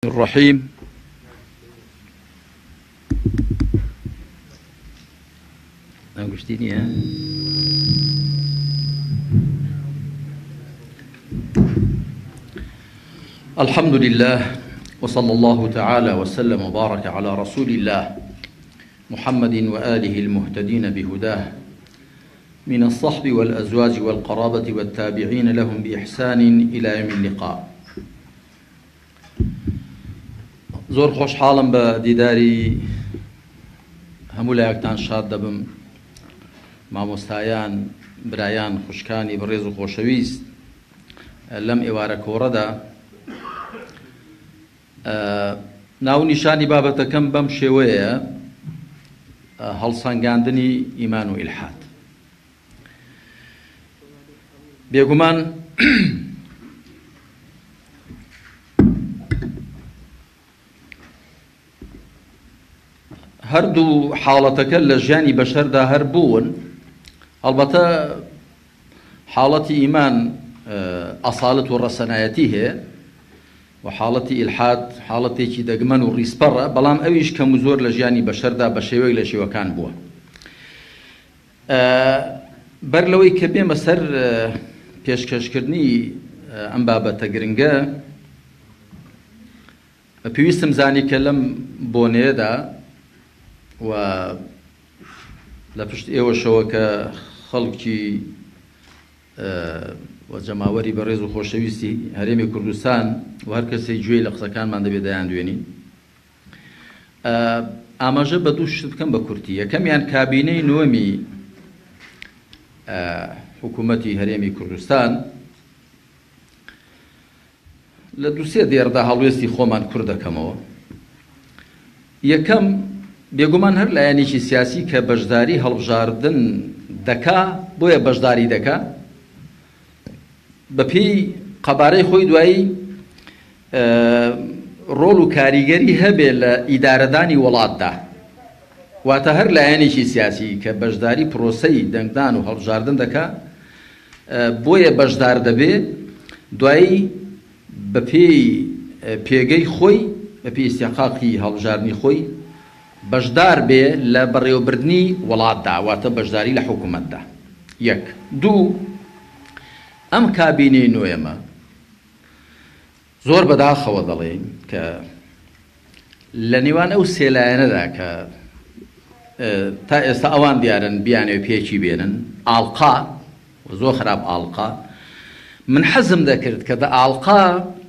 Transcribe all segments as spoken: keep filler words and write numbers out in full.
الرحيم. الحمد لله وصلى الله تعالى وسلم وبارك على رسول الله محمد وآله المهتدين بهداه من الصحب والأزواج والقرابة والتابعين لهم بإحسان إلى يوم اللقاء. زۆر خۆشحاڵم بە دیداری هەموو لایەکتان شاد دەبم، مامۆستایان، برایان، خوشکانی بەڕێز و خۆشەویست لەم ئێوارە کۆڕەدا. ناونیشانی بابەتەکەم بەم شێوەیە هەڵسەنگاندنی ئیمان و ئیلحاد. بێگومان هەردوو حاڵەتەکە لە ژیانی بەشەردا هەر بوون. هەڵبەتە حاڵەتی ئیمان ئەساڵەت و ڕەسەنایەتی هەیە و حاڵەتی ئیلحاد حاڵەتێکی دەگمەن و ڕیسپەڕە، بەڵام ئەویش کەم و زۆر لە ژیانی بەشەردا بە شێوەیەک لە شێوەکان بووە. بەر لەوەی کە بێمە سەر پێشکەشکردنی ئەم بابەتە گرنگە، پێویستم زانی کە لەم بۆنەیەدا و لە پشت ئێوەشەوە کە خەڵکی و جەماوەری بەڕێز و خۆشەویستی هەرێمی کوردستان و هەر کەسێک گوێی لە قسەکانمان دەبێت دەیان دوێنین، ئاماژە بە دوو شت بکەم بە کورتی. یەکەمیان کابینەی نوەمی حکوومەتی هەرێمی کوردستان لە دووسێ دێرەدا هەڵوێستی خۆمان کوڕ دەکەمەوە. یەکەم بێگومان هەر لایەنێکی سیاسی کە بەشداری هەڵبژاردن دەکا، بۆیە بەشداری دەکا، بەپێی قەبارەی خۆی دوایی ڕۆڵ و کاریگەری هەبێ لە ئیدارەدانی وڵاتدا. واتە هەر لایەنێکی سیاسی کە بەشداری پرۆسەی دەنگدان و هەڵبژاردن دەکا، بۆیە بەشدار دەبێ دوایی بەپێی پێگەی خۆی، بەپێی ئیستیحقاقی هەڵبژاردنی خۆی بەشدار بێ لە بەڕێوەبردنی وڵاتدا، واتە بەشداری لە حکوومەتدا. یەک. دوو، ئەم کابینەی نوێمە زۆر بەداخەوە دەڵێن کە لە نێوان ئەو سێلایەنەدا کە تا ئێستا ئەوان دیارن بیانێ پێچی بێنن، ئاڵقا، زۆر خراپ ئاڵقا، من حەزم دەکرد کە دە ئاڵقا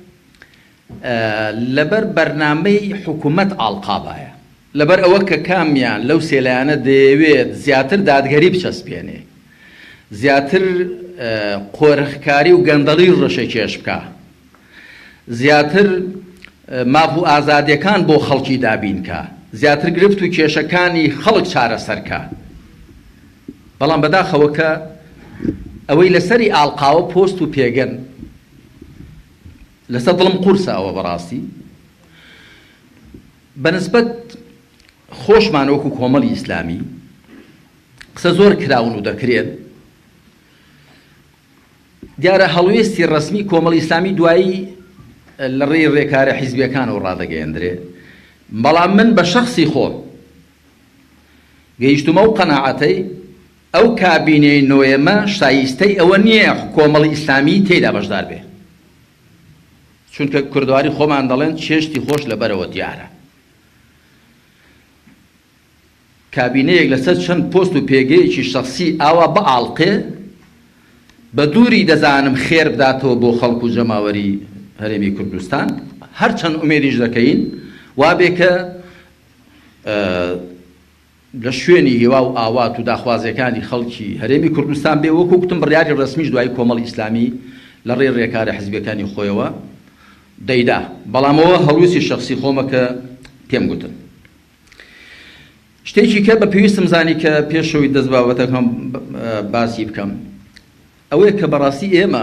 لەبەر بەرنامەی حکوومەت ئاڵقا باە، لەبەر ئەوە کە کامیان لەو سێلایانە دەیەوێت زیاتر دادگەری بچەسپێنێ، زیاتر قۆرخکاری و گەندەڵی ڕەشەکێش بکە، زیاتر ماف و ئازادیەکان بۆ خەڵکی دابینکە، زیاتر گرفت و کێشەکانی خەڵک چارەسەرکە. بەڵام بەداخەوە کە ئەوەی لەسەری ئاڵقاوە پۆست و پێگەن لەسەر دڵم قورسە. ئەوە بەڕاستی بەنسبەت خۆشمان وەکو کۆمەڵی ئیسلامی قسە زۆر کراون و دەکرێت. دیارە هەڵوێستی ڕسمی کۆمەڵی ئیسلامی دوایی لە ڕێی ڕێکارە حیزبیەکانەوە ڕادەگەیەندرێ، بەڵام من بە شەخصی خۆم گەیشتومە و قەناعەتەی ئەو کابینەی نوێمە شایستەی ئەوە نییە کۆمەڵی ئیسلامی تێیدا بەشدار بێ، چونکە کوردواری خۆمان دەڵێن چێشتی خۆش لەبەرەوە دیارە. کابینەیەک لەسەر چەند پۆست و پێگەیەکی شەخسی ئاوا بە ئاڵقێ بە دووری دەزانم خێر بداتەوە بۆ خەڵک و جەماوەری هەرێمی کوردستان. هەرچەند ئومێدیش دەکەین وابێ کە لە شوێنی هێوا و ئاوات و داخوازیەکانی خەڵکی هەرێمی کوردستان بێ، وەکو گوتم بڕیاری ڕسمیش دوای کۆمەڵی ئیسلامی لە ڕێی ڕێکارە حیزبیەکانی خۆیەوە دەیدا. بەڵامەوە هەڵوێستی شەخسی خۆمە کە پێم گوتن. شتێکی کە بە پێویستم زانی کە پێشەوەی دەست بابەتەکەم باسی بکەم ئەوەیە کە بەڕاستی ئێمە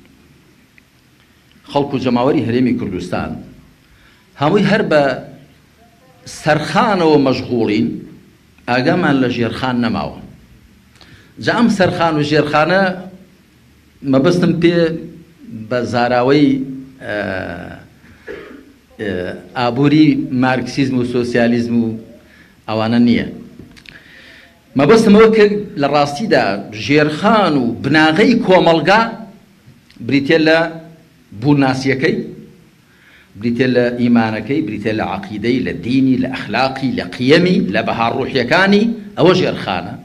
خەڵک و جەماوەری هەرێمی کوردستان هەمووی هەر بە سەرخانەوە مەشغوڵین، ئاگامان لە ژێرخان نەماوە. جا ئەم سەرخان و ژێرخانە مەبەستم پێ بە زاراوەی ئابووری مارکسیزم و سۆسیالیزم و ئەوانە نییە. مەبەستمەوە کە لە ڕاستیدا ژێرخان و بناغەی کۆمەڵگا بریتێ لە بووناسیەکەی، بریتێ لە ئیمانەکەی، بریتێ لە عەقیدەی، لە دینی، لە ئەخلاقی، لە قیەمی، لە بەها ڕوحیەکانی، ئەوە ژێرخانە.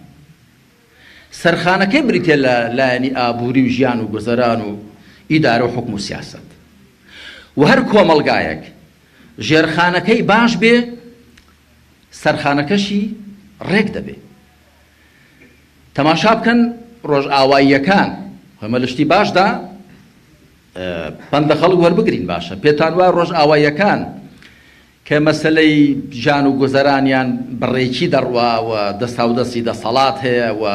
سەرخانەکەی بریتێ لە لایەنی ئابووری و ژیان و گوزەران و ئیدارە و حکم و سیاسەت. و هەر کۆمەڵگایەک ژێرخانەکەی باش بێ، سەرخانەکەشی ڕێک دەبێ. تەماشا بکەن ڕۆژئاواییەکان، ئەمە لە شتی باشدا پند لە خەڵک وەربگرین باشە. پێتان وایە ڕۆژئاواییەکان کە مەسەلەی ژان و گوزەرانیان بەڕێکی دەڕواوە، دەستا و دەستی دەسەڵات هەیە و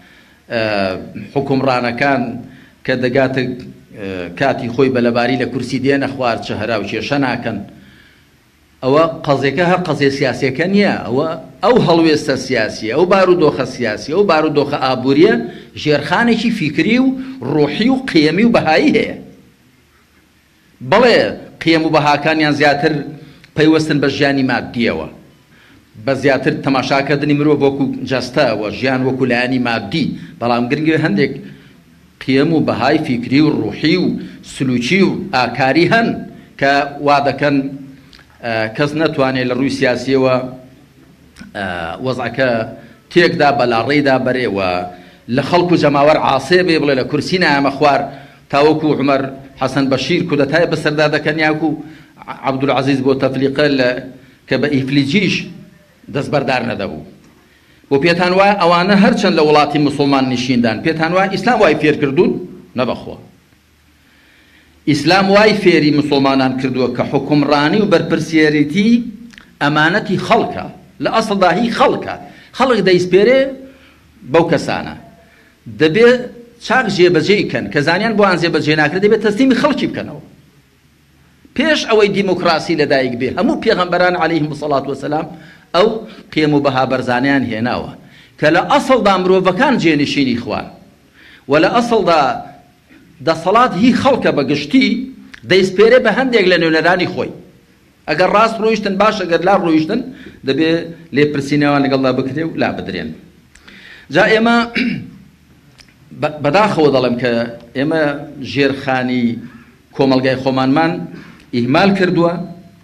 حکومڕانەکان کە دەگاتە کاتی خۆی بەلەباری لە کورسی دێنە خوارد چە هەرا و کێشە ناکەن. ئەوە قەزێکە هەر قەزێ سیاسیەکە نییە، ئەوە ئەو هەڵوێستە سیاسی، ئەو بارودۆخە سیاسی، ئەو بارودۆخە ئابووریە ژێرخانێکی فیکری و ڕۆحی و قیەمی و بەهایی هەیە. بەڵێ قیەم و بەهاکانیان زیاتر پەیوەستن بە ژیانی مادیەوە، بە زیاتر تەماشاکردنی مرۆڤ وەکو جەستەوە، ژیان وەکو لایەنی مادی. بەڵام گرنگی هەندێک قیەم و بەهای فیکری و ڕوحی و سلوکی و ئاکاری هەن کە وا دەکەن کەس نەتوانێت لە ڕووی سیاسیەوە وەزعەکە تێکدا بەلاڕێیدا بەرێوە لە خەڵک و جەماوەر عاسێ بێ بڵێ لە کورسی نایەمە خوار تاوەکو عومەر حەسەن بەشیر کودەتای بەسەردا دەکەن یاکو عەبدولعەزیز بۆ تەفلیقە کە بە ئیفلیجیش دەست بەردار نەدەبوو. بۆ پێتان وایە ئەوانە هەرچەند لە وڵاتی موسڵمان نشیندان، پێتان وایە ئیسلام وای فێر کردوون؟ نەبەخۆ. ئیسلام وای فێری مسلمانان کردووە کە حکومڕانی و بەرپرسیەریتی ئەمانەتی خەڵکە، لە ئەسڵدا هی خەڵکە، خەڵک دەیسپێرێ بەو کەسانە، دەبێت چاک جێبەجێیکەن کە زانیان بۆ ئان جێبەجێ ناکرێت، دەبێت تەسلیمی خەڵکی بکەنەوە پێش ئەوەی دیموکراسی لەدایک بێ. هەموو پێغەمبەران عەلەیهیم السەڵات وەسەلام ئەو قیەم و بەها بەرزانیان هێناوە کە لە ئەسڵدا مرۆڤەکان جێنشینی خوان و لە ئەسڵدا دەسەڵات هی خەڵکە بەگشتی دەیسپێرێ بە هەندێک لە نوێنەرانی خۆی. ئەگەر ڕاست ڕۆیشتن باش، ئەگەر لا ڕۆیشتن دەبێت لێپرسینەوە لەگەڵدا بکرێ و لا بدرێن. جا ئێمە بەداخەوە دەڵێم کە ئێمە ژێرخانی کۆمەڵگای خۆمانمان ئیهمال کردووە.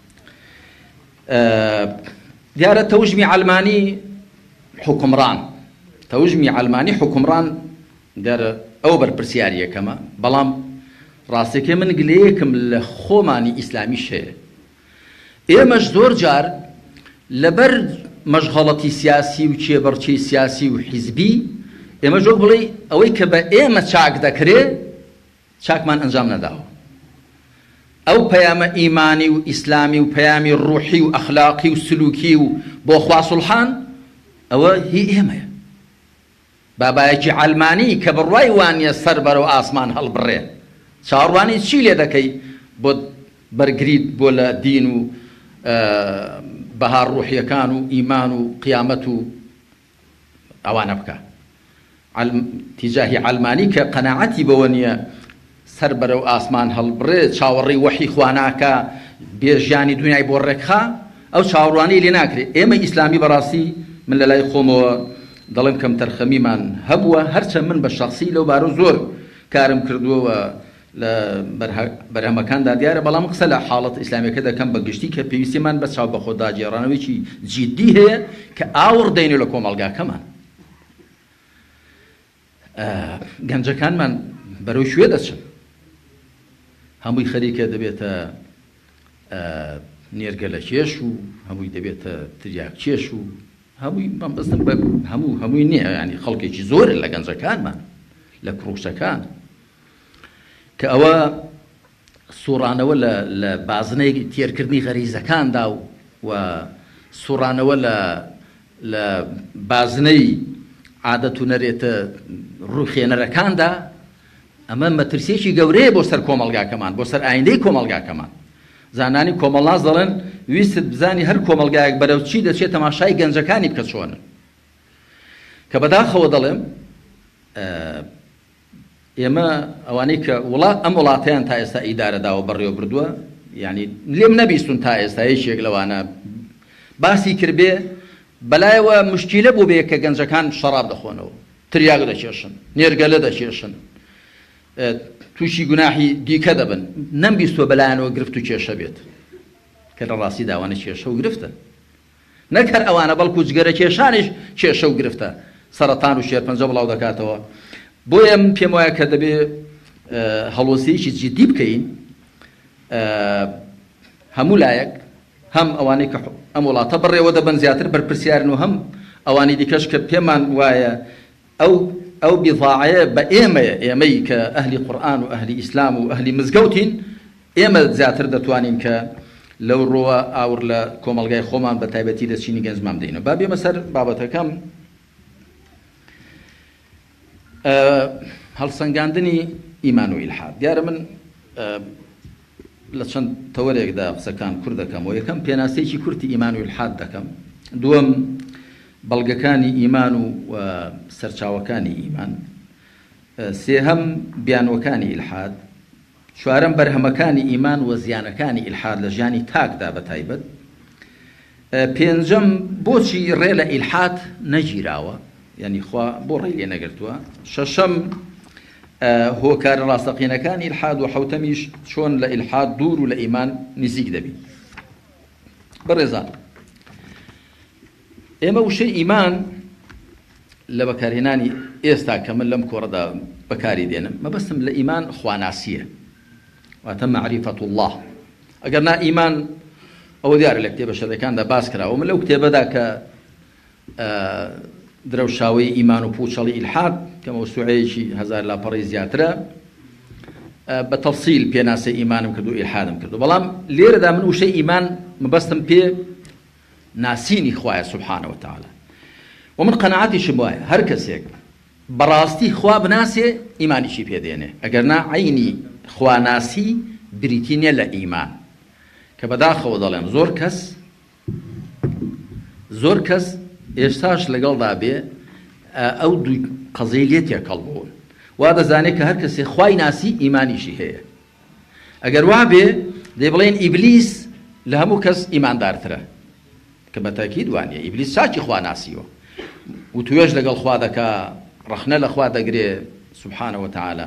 دیارە تەوژمی عەلمانی حکومڕان، تەوژمی عەلمانی حکومڕان دیارە ئەو بەرپرسیاری یەکەمە، بەڵام ڕاستێکێ من گلەیەکم لە خۆمانی ئیسلامیش هەیە. ئێمەش زۆر جار لەبەر مەشغەڵەتی سیاسی و کێبەڕچەی سیاسی و حیزبی ئێمە جۆک بڵێ ئەوەی کە بە ئێمە چاک دەکرێ چاکمان ئەنجام نەداوە. ئەو پەیامە ئیمانی و ئیسلامی و پەیامی ڕوحی و ئەخلاقی و سلوکی و بۆ خوا سوڵحان ئەوە هی ئێمەیە. بابایەکی عەلمانی کە بڕوای وانیە سەر بەرەو ئاسمان هەڵبڕێ، چاوەڕوانی چی لێ دەکەی بۆ بەرگریت بۆ لە دین و بەها ڕوحیەکان و ئیمان و قیامەت و ئەوانە بکە. تیجاهی عەلمانی کە قەناعەتی بەوە نییە سەر بەرەو ئاسمان هەڵبڕێ، چاوەڕێی وەحی خوا ناکە، بێژیانی دنیای بۆ ڕێکخا، ئەو چاوەڕوانەی لێ ناکرێت. ئێمە ئیسلامی بەڕاستی من لە لای خۆمەوە دەڵێم کەم تەرخەمیمان هەبووە، هەرچەند من بە شەخسی لەو بارە زۆر کارم کردووە لە بەرهەمەکاندا دیارە، بەڵام قسە لە حاڵەت ئیسلامیەکە دەکەم بە گشتی کە پێویستیمان بە چاو بە خۆداگێڕانەوەیکی جیدی هەیە کە ئاور دەینێ لە کۆمەڵگاکەمان. گەنجەکانمان بەرەو شوێ دەچن، هەمووی خەریکە دەبێتە نێرگە لە کێش و هەمووی دەبێتە تریاک کێش و هەمووی بەستم بە هەموو هەمووی نییە، ینی خەڵکێکی زۆرە لە گەنجەکانمان لە کڕوشەکان کە ئەوە سوڕانەوە لە بازنەی تێرکردنی غەریزەکاندا و سوڕانەوە لە بازنەی عادەت و نەرێتە ڕووخێنەرەکاندا، ئەمە مەترسیەکی گەورەیە بۆ سەر کۆمەڵگاکەمان، بۆ سەر ئایندەی کۆمەڵگاکەمان. زانانی کۆمەڵناس دەڵێن ویست بزانی هەر کۆمەڵگایەک بەرەو چی دەچێت تەماشای گەنجەکانی بکە چۆنن. کە بەداخەوە دەڵێم ئێمە ئەوانەی کە وڵات ئەم وڵاتیان تا ئێستا ئیدارەداوە بەڕێوە بردووە يعني لێم نەبیستون تا ئێستا هیچێک لەوانە باسی کردبێ بەلایەوە مشکیلە بوو بێ کە گەنجەکان شەراب دەخۆنەوە تریاک دەکێشن نێرگەلە دەکێشن تووشی گوناحی دیکە دەبن نەمبیستوە بەلایەنەوە گرفت و کێشە بێت کە لە ڕاستی داوانە کێشە و گرفتە نەکەر ئەوانە بەڵکو جگەرە کێشانیش کێشە و گرفتە سەرەتان و شێرپەنجە بڵاو دەکاتەوە بۆیە من پێم وایە کە دەبێ هەڵوەسەیەکی جدی بکەین هەموو لایەک هەم ئەوانەی کە ئەم وڵاتە بڕێوە دەبن زیاتر بەرپرسیارن و هەم ئەوانی دیکەش کە پێمان وایە ئەو ئەو بیضاعەیە بە ئێمەیە ئێمەی کە ئەهلی قورئان و ئەهلی ئیسلام و ئەهلی مزگەوتین ئێمە زیاتر دەتوانین کە لەو ڕۆوە ئاور لە کۆمەڵگای خۆمان بە تایبەتی دەستچینی گەنجمان بدەینەوە با بێمە سەر بابەتەکەم هەڵسەنگاندنی ئیمان و ئیلحاد دیارە من لە چەند تەوەرێکدا قسەکان کورد دەکەم و یەکەم پێناسەیەکی کورتی ئیمان و ئیلحاد دەکەم دووەم بەڵگەکانی ئیمان و سەرچاوەکانی ئیمان سێهەم بیانوەکانی ئیلحاد چوارەم بەرهەمەکانی ئیمان و زیانەکانی ئیلحاد لە ژیانی تاکدا بەتایبەت پێنجەم بۆچی ڕێ لە ئیلحاد نەگیراوە یعنی خوا بۆ ڕێی لێ نەگرتووە شەشەم هۆکارە ڕاستەقینەکانی ئیلحاد و حەوتەمیش چۆن لە ئیلحاد دوور و لە ئیمان نزیک دەبین بەڕێزان ئێمە وشەی ئیمان لە بەکارهێنانی ئێستا کە من لەم کۆڕەدا بەکاری دێنم مەبەستم لە ئیمان خواناسیە واتە معریفەت الله ئەگەر نا ئیمان ئەوە دیارە لە کتێبە شەڕەکاندا باس کراوە من لەو کتێبەدا کە درەوشاوی ئیمان و پوچەڵی ئیلحاد کە مەوسوعەیەکی هەزار لاپەڕی زیاترە بە تەفسیل پێناسە ئیمانم کردو ئیلحادم کردو بەڵام لێرەدا من وشەی ئیمان مەبەستم پێ ناسینی خوایە سبحانەوە تەعالا و من قەناعەتیشم وایە هەر کەسێک بەڕاستی خوا بناسێ ئیمانیشی پێدێنێ ئەگەر نا عینی خواناسی بریتی نیە لە ئیمان کە بەداخەوە دەڵێم زۆر کەس زۆر کەس ئێستاش لەگەڵدا بێ ئەو دوو قەزەی لێ تێکەڵ بوون وا دەزانێت کە هەر کەسێ خوای ناسی ئیمانیشی هەیە ئەگەر وا بێ دەی بڵێن ئیبلیس لە هەموو کەس ئیماندارترە کە بە تاکید وانە ئیبلیس چاکی خوا ناسیوە و توێژ لەگەڵ خوا دەکا ڕەخنە لە خوا دەگرێ سبحانەوە تەعالا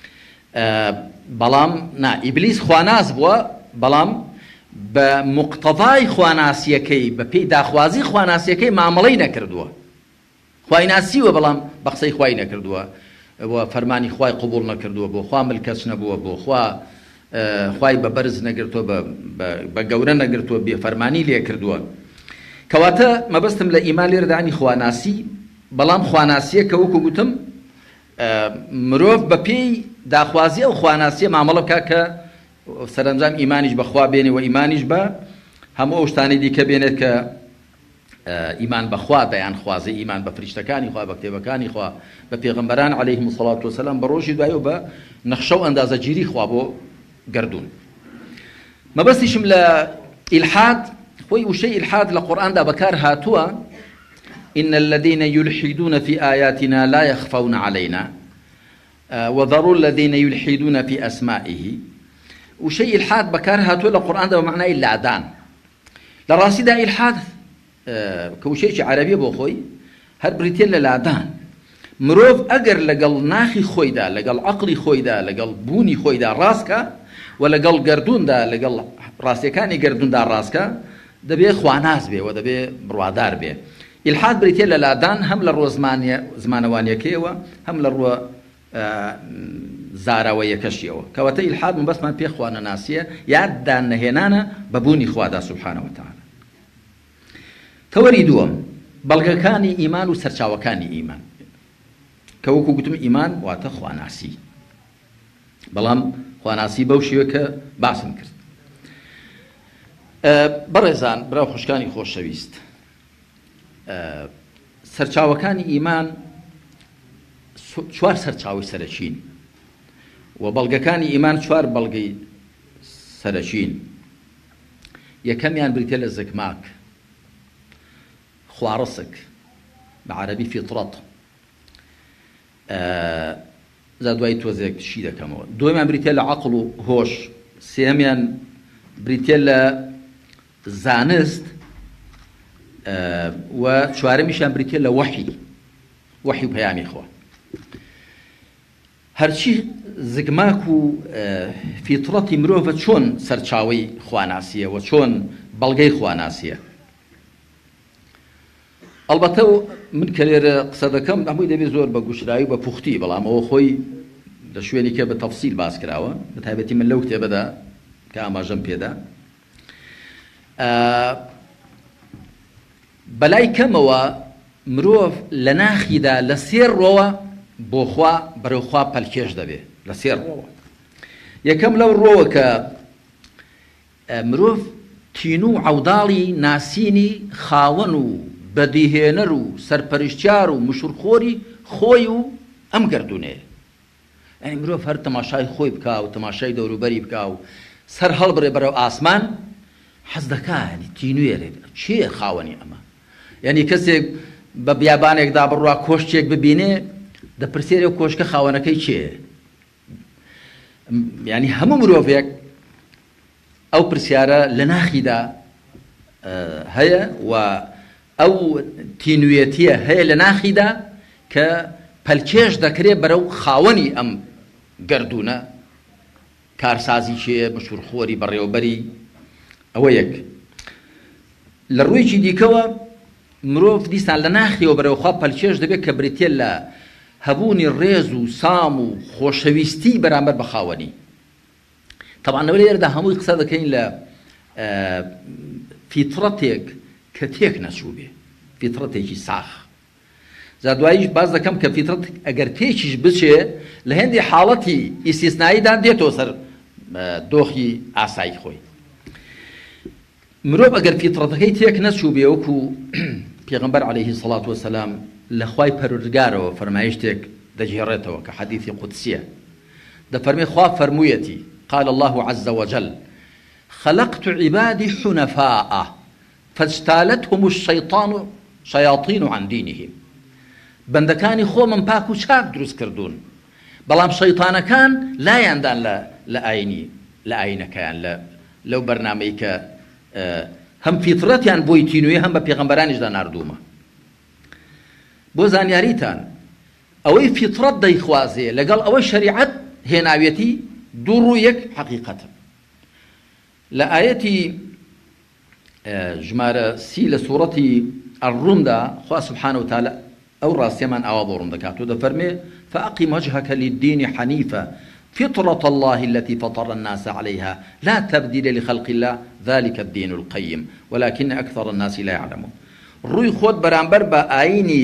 بەڵام نا ئیبلیس خواناس بووە بەڵام بە مقتەضای خواناسیەکەی بە پێی داخوازی خواناسیەکەی مامەڵەی نەکردووە خوای ناسیوە بەڵام بە قسەی خوای نەکردووە بۆ فەرمانی خوای قبوڵ نەکردووە بۆ خوا ملکەچ نەبووە بۆ خوا خوای بە بەرز نەگرتووە بە گەورە نەگرتووە بێ فەرمانی لێ کردووە کەواتە مەبەستم لە ئیمان لێرەدانی خواناسی بەڵام خواناسیە کە وەکو گوتم مرۆڤ بە پێی داخوازی ئەو خواناسیە مامەڵە بکات کە سەرنجام ئیمانیش بەخوا بێنێ و ئیمانیش بە هەموو ئەو شتانی دیکە بێنێت کە ئیمان بەخوا دەیان خوازی ئیمان بە فریشتەکانی خوا بە کتێبەکانی خوا بە پێغەمبەران عەلەیهیم السەڵات وەسەلام بە ڕۆژی دوای و بە نەخشە و ئەندازەگیری خوا بۆ گەردوون مەبەستیشم لە ئیلحاد خۆی وشەی ئیلحاد لە قورئاندا بەکار هاتووە إن الذين يلحدون في آياتنا لا يخفون علينا وذروا الذين يلحدون في أسمائه وشيء إلحاد بكار هاتوا القرآن ده بمعنى اللعدان لراسي ده إلحاد كوشيء عربي بوخوي هر بريتين للعدان مروف أجر لقل ناخي خوي ده لقل عقلي خوي ده لقل بوني خوي ده راسكا ولقل قردون ده لقل راسي كاني قردون ده راسكا ده بيه خواناس بيه وده بيه بروادار بيه إلحاد بريتين للعدان هم للرو زمانية زمانوانية كيوة هم للرو زاراوەیە کەشیەوە کەواتە ئیلحاد من بەسمان پێ خوانە ناسیە یاددان نەهێنانە بەبوونی خوادا سوبحانەوە تەعالا تەوەری دووەم بەڵگەکانی ئیمان و سەرچاوەکانی ئیمان کە وەکو گوتم ئیمان واتە خواناسی بەڵام خواناسی بەو شێوە کە باسم کرد بەڕێزان براو خوشکانی خۆشەویست سەرچاوەکانی ئیمان چوار سەرچاوی سەرەکین و بەڵگەکانی ئیمان چوار بەڵگەی سەرەکین یەکەمیان بریتە لە زگماک خوارسک بە عەرەبی فیتڕەت زا دوای تۆزێک شی دەکەمەوە دووەمیان بریتە لە عەقڵ و هۆش سێهەمیان بریتێ لە زانست و چوارەمیشیان بریتێ لە وەحی وەحی و پەیامی خوا. هەرچی زگماک و فیتڕەتی مرۆڤە چۆن سەرچاوەی خواناسیە و چۆن بەڵگەی خواناسیە. ئەڵبەتە من کە لێرە قسە دەکەم هەمووی دەبێت زۆر بە گوشرایی و بە پوختی، بەڵام ئەوە خۆی لە شوێنی کە بە تەفسیل باس کراوە، بە تایبەتی من لەو کتێبەدا کە ئاماژەم پێدا. بەلای کەمەوە مرۆڤ لە ناخیدا لە سێر ڕۆوە بۆ خوا بەرەوخوا پەلکێش دەبێت لە سێر ڕۆوە. یەکەم لەو ڕۆوە کە مرۆڤ تین و عەوداڵی ناسینی خاوەن و بەدیهێنەر و سەرپەرشتیار و مشورخۆری خۆی و ئەم گەردونێ. یعنی مرۆڤ هەر تەماشای خۆی بکا و تەماشای دەوروبەری بکا و سەر هەڵبڕێ بەرەو ئاسمان حەز دەکا، ینی تینوێرێ چێ خاوەنی ئەمە. یعنی کەسێک بە بیابانێکدا بڕوا کۆشتێک ببینێ دەپرسێرێ و کۆشکە خاوەنەکەی چێ. یعنی هەموو مرۆڤێک ئەو پرسیارە لە ناخیدا هەیە و ئەو تینوێتیە هەیە لە ناخیدا کە پەلکێش دەکرێت بەرەو خاوەنی ئەم گەردونە، کارسازی چێ، مشورخۆری بەڕێوەبەری. ئەوە یەک. لە ڕوویکی دیکەوە مرۆڤ دیسان لە ناخیەوە بەرەوخوا پەلکێش دەبێت کە بریتێ لە هەبوونی ڕێز و سام و خۆشەویستی بەرامبەر بە خاوەنی. طبعا لەوە لێرەدا هەمووی قسە دەکەین لە فیتڕەتێک کە تێک نەچوو بێ، فیتڕەتێکی ساخ. جا دواییش باز دەکەم کە فیتڕەت ئەگەر تێکیش بچێ لە هێندی حاڵەتی ئیستیسناییدا دێتەوە سەر دۆخی ئاسایی خۆی. مرۆڤ ئەگەر فیتڕەتەکەی تێک نەچوو بێ، وەکو پێغەمبەر عەلەیهی سەڵات وەسەلام لە خوای پەروەردگارەوە فەرمایشتێک دەجێڕێتەوە کە حەدیثی قودسیە، دەفەرمێ خوا فەرموویەتی قال الله عز وجل خلقت عبادي حنفاء فاجتالتهم الشيطان شياطين عن دينهم. بەندەکانی خۆمم پاک و چاک دروست کردوون، بەڵام شەیطانەکان لایاندان لە ئاینی لە ئاینەکەیان لەو بەرنامەی کە هەم فیتڕەتیان بۆی تینوێ هەم بە پێغەمبەرانیشدا ناردوومە. بۆ زانیاریتان ئەوەی فیتڕەت دەیخوازێ لەگەڵ ئەوەی شەریعەت هێناوێتی دوو ڕوو یەک حەقیقەتە. لە ئایەتی ژمارە سی لە سوورەتی ئەڕوومدا خوا سبحانه وتعالى ئەو ڕاستیەمان ئاوا بۆ ڕوون دەکات و دەفەرمێ فأقم وجهك للدين حنيفا فطرة الله التي فطر الناس عليها لا تبديل لخلق الله ذلك الدين القيم ولكن أكثر الناس لا يعلمون. ڕووی خۆت بەرامبەر بە ئاینی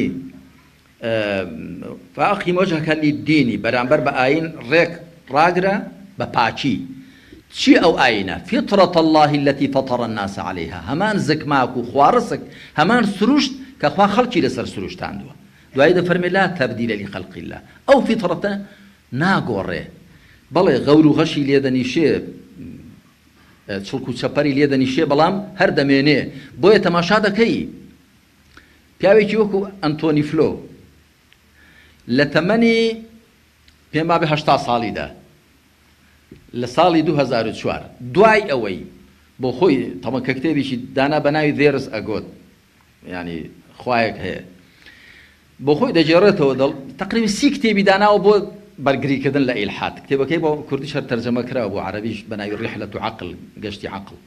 فأقم وجهك للدين بەرامبەر بە ئاین ڕێک ڕاگرە بە پاچی. چی ئەو ئاینە؟ فطرة الله التي فطر الناس عليها، هەمان زکماک و خوارسک، هەمان سروشت کە خوا خەڵکی لەسەر سروشتاندووە. دوایی دەفەرمێ لا تبديل لخلق الله، ئەو فیتڕەتە ناگۆڕێ. بەڵێ غەور و غەشی لێدەنیشێ، چڵک و چەپەری لێدەنیشێ، بەڵام هەر دەمێنێ. بۆیە تەماشا دەکەی پیاوێکی وەکو ئەنتۆنی فلۆ لە تەمەنی پێم وابێ هەشتا ساڵیدا لە ساڵی دوو هەزار و چوار دوای ئەوەی بۆ خۆی تەمە کە کتێبێکی دانا بە ناوی ذێرس ئەگۆت، ینی خوایەک هەیە، بۆ خۆی دەجێڕێتەوە دڵ تقریبا سی کتێبی داناوە بۆ بەرگریکردن لە ئیلحاد. کتێبەکەی بۆ کوردیش هەر تەرجەمە کراوە بۆ عەرەبیش بە ناوی ڕیحلەت و عەقڵ، گەشتی عەقڵ.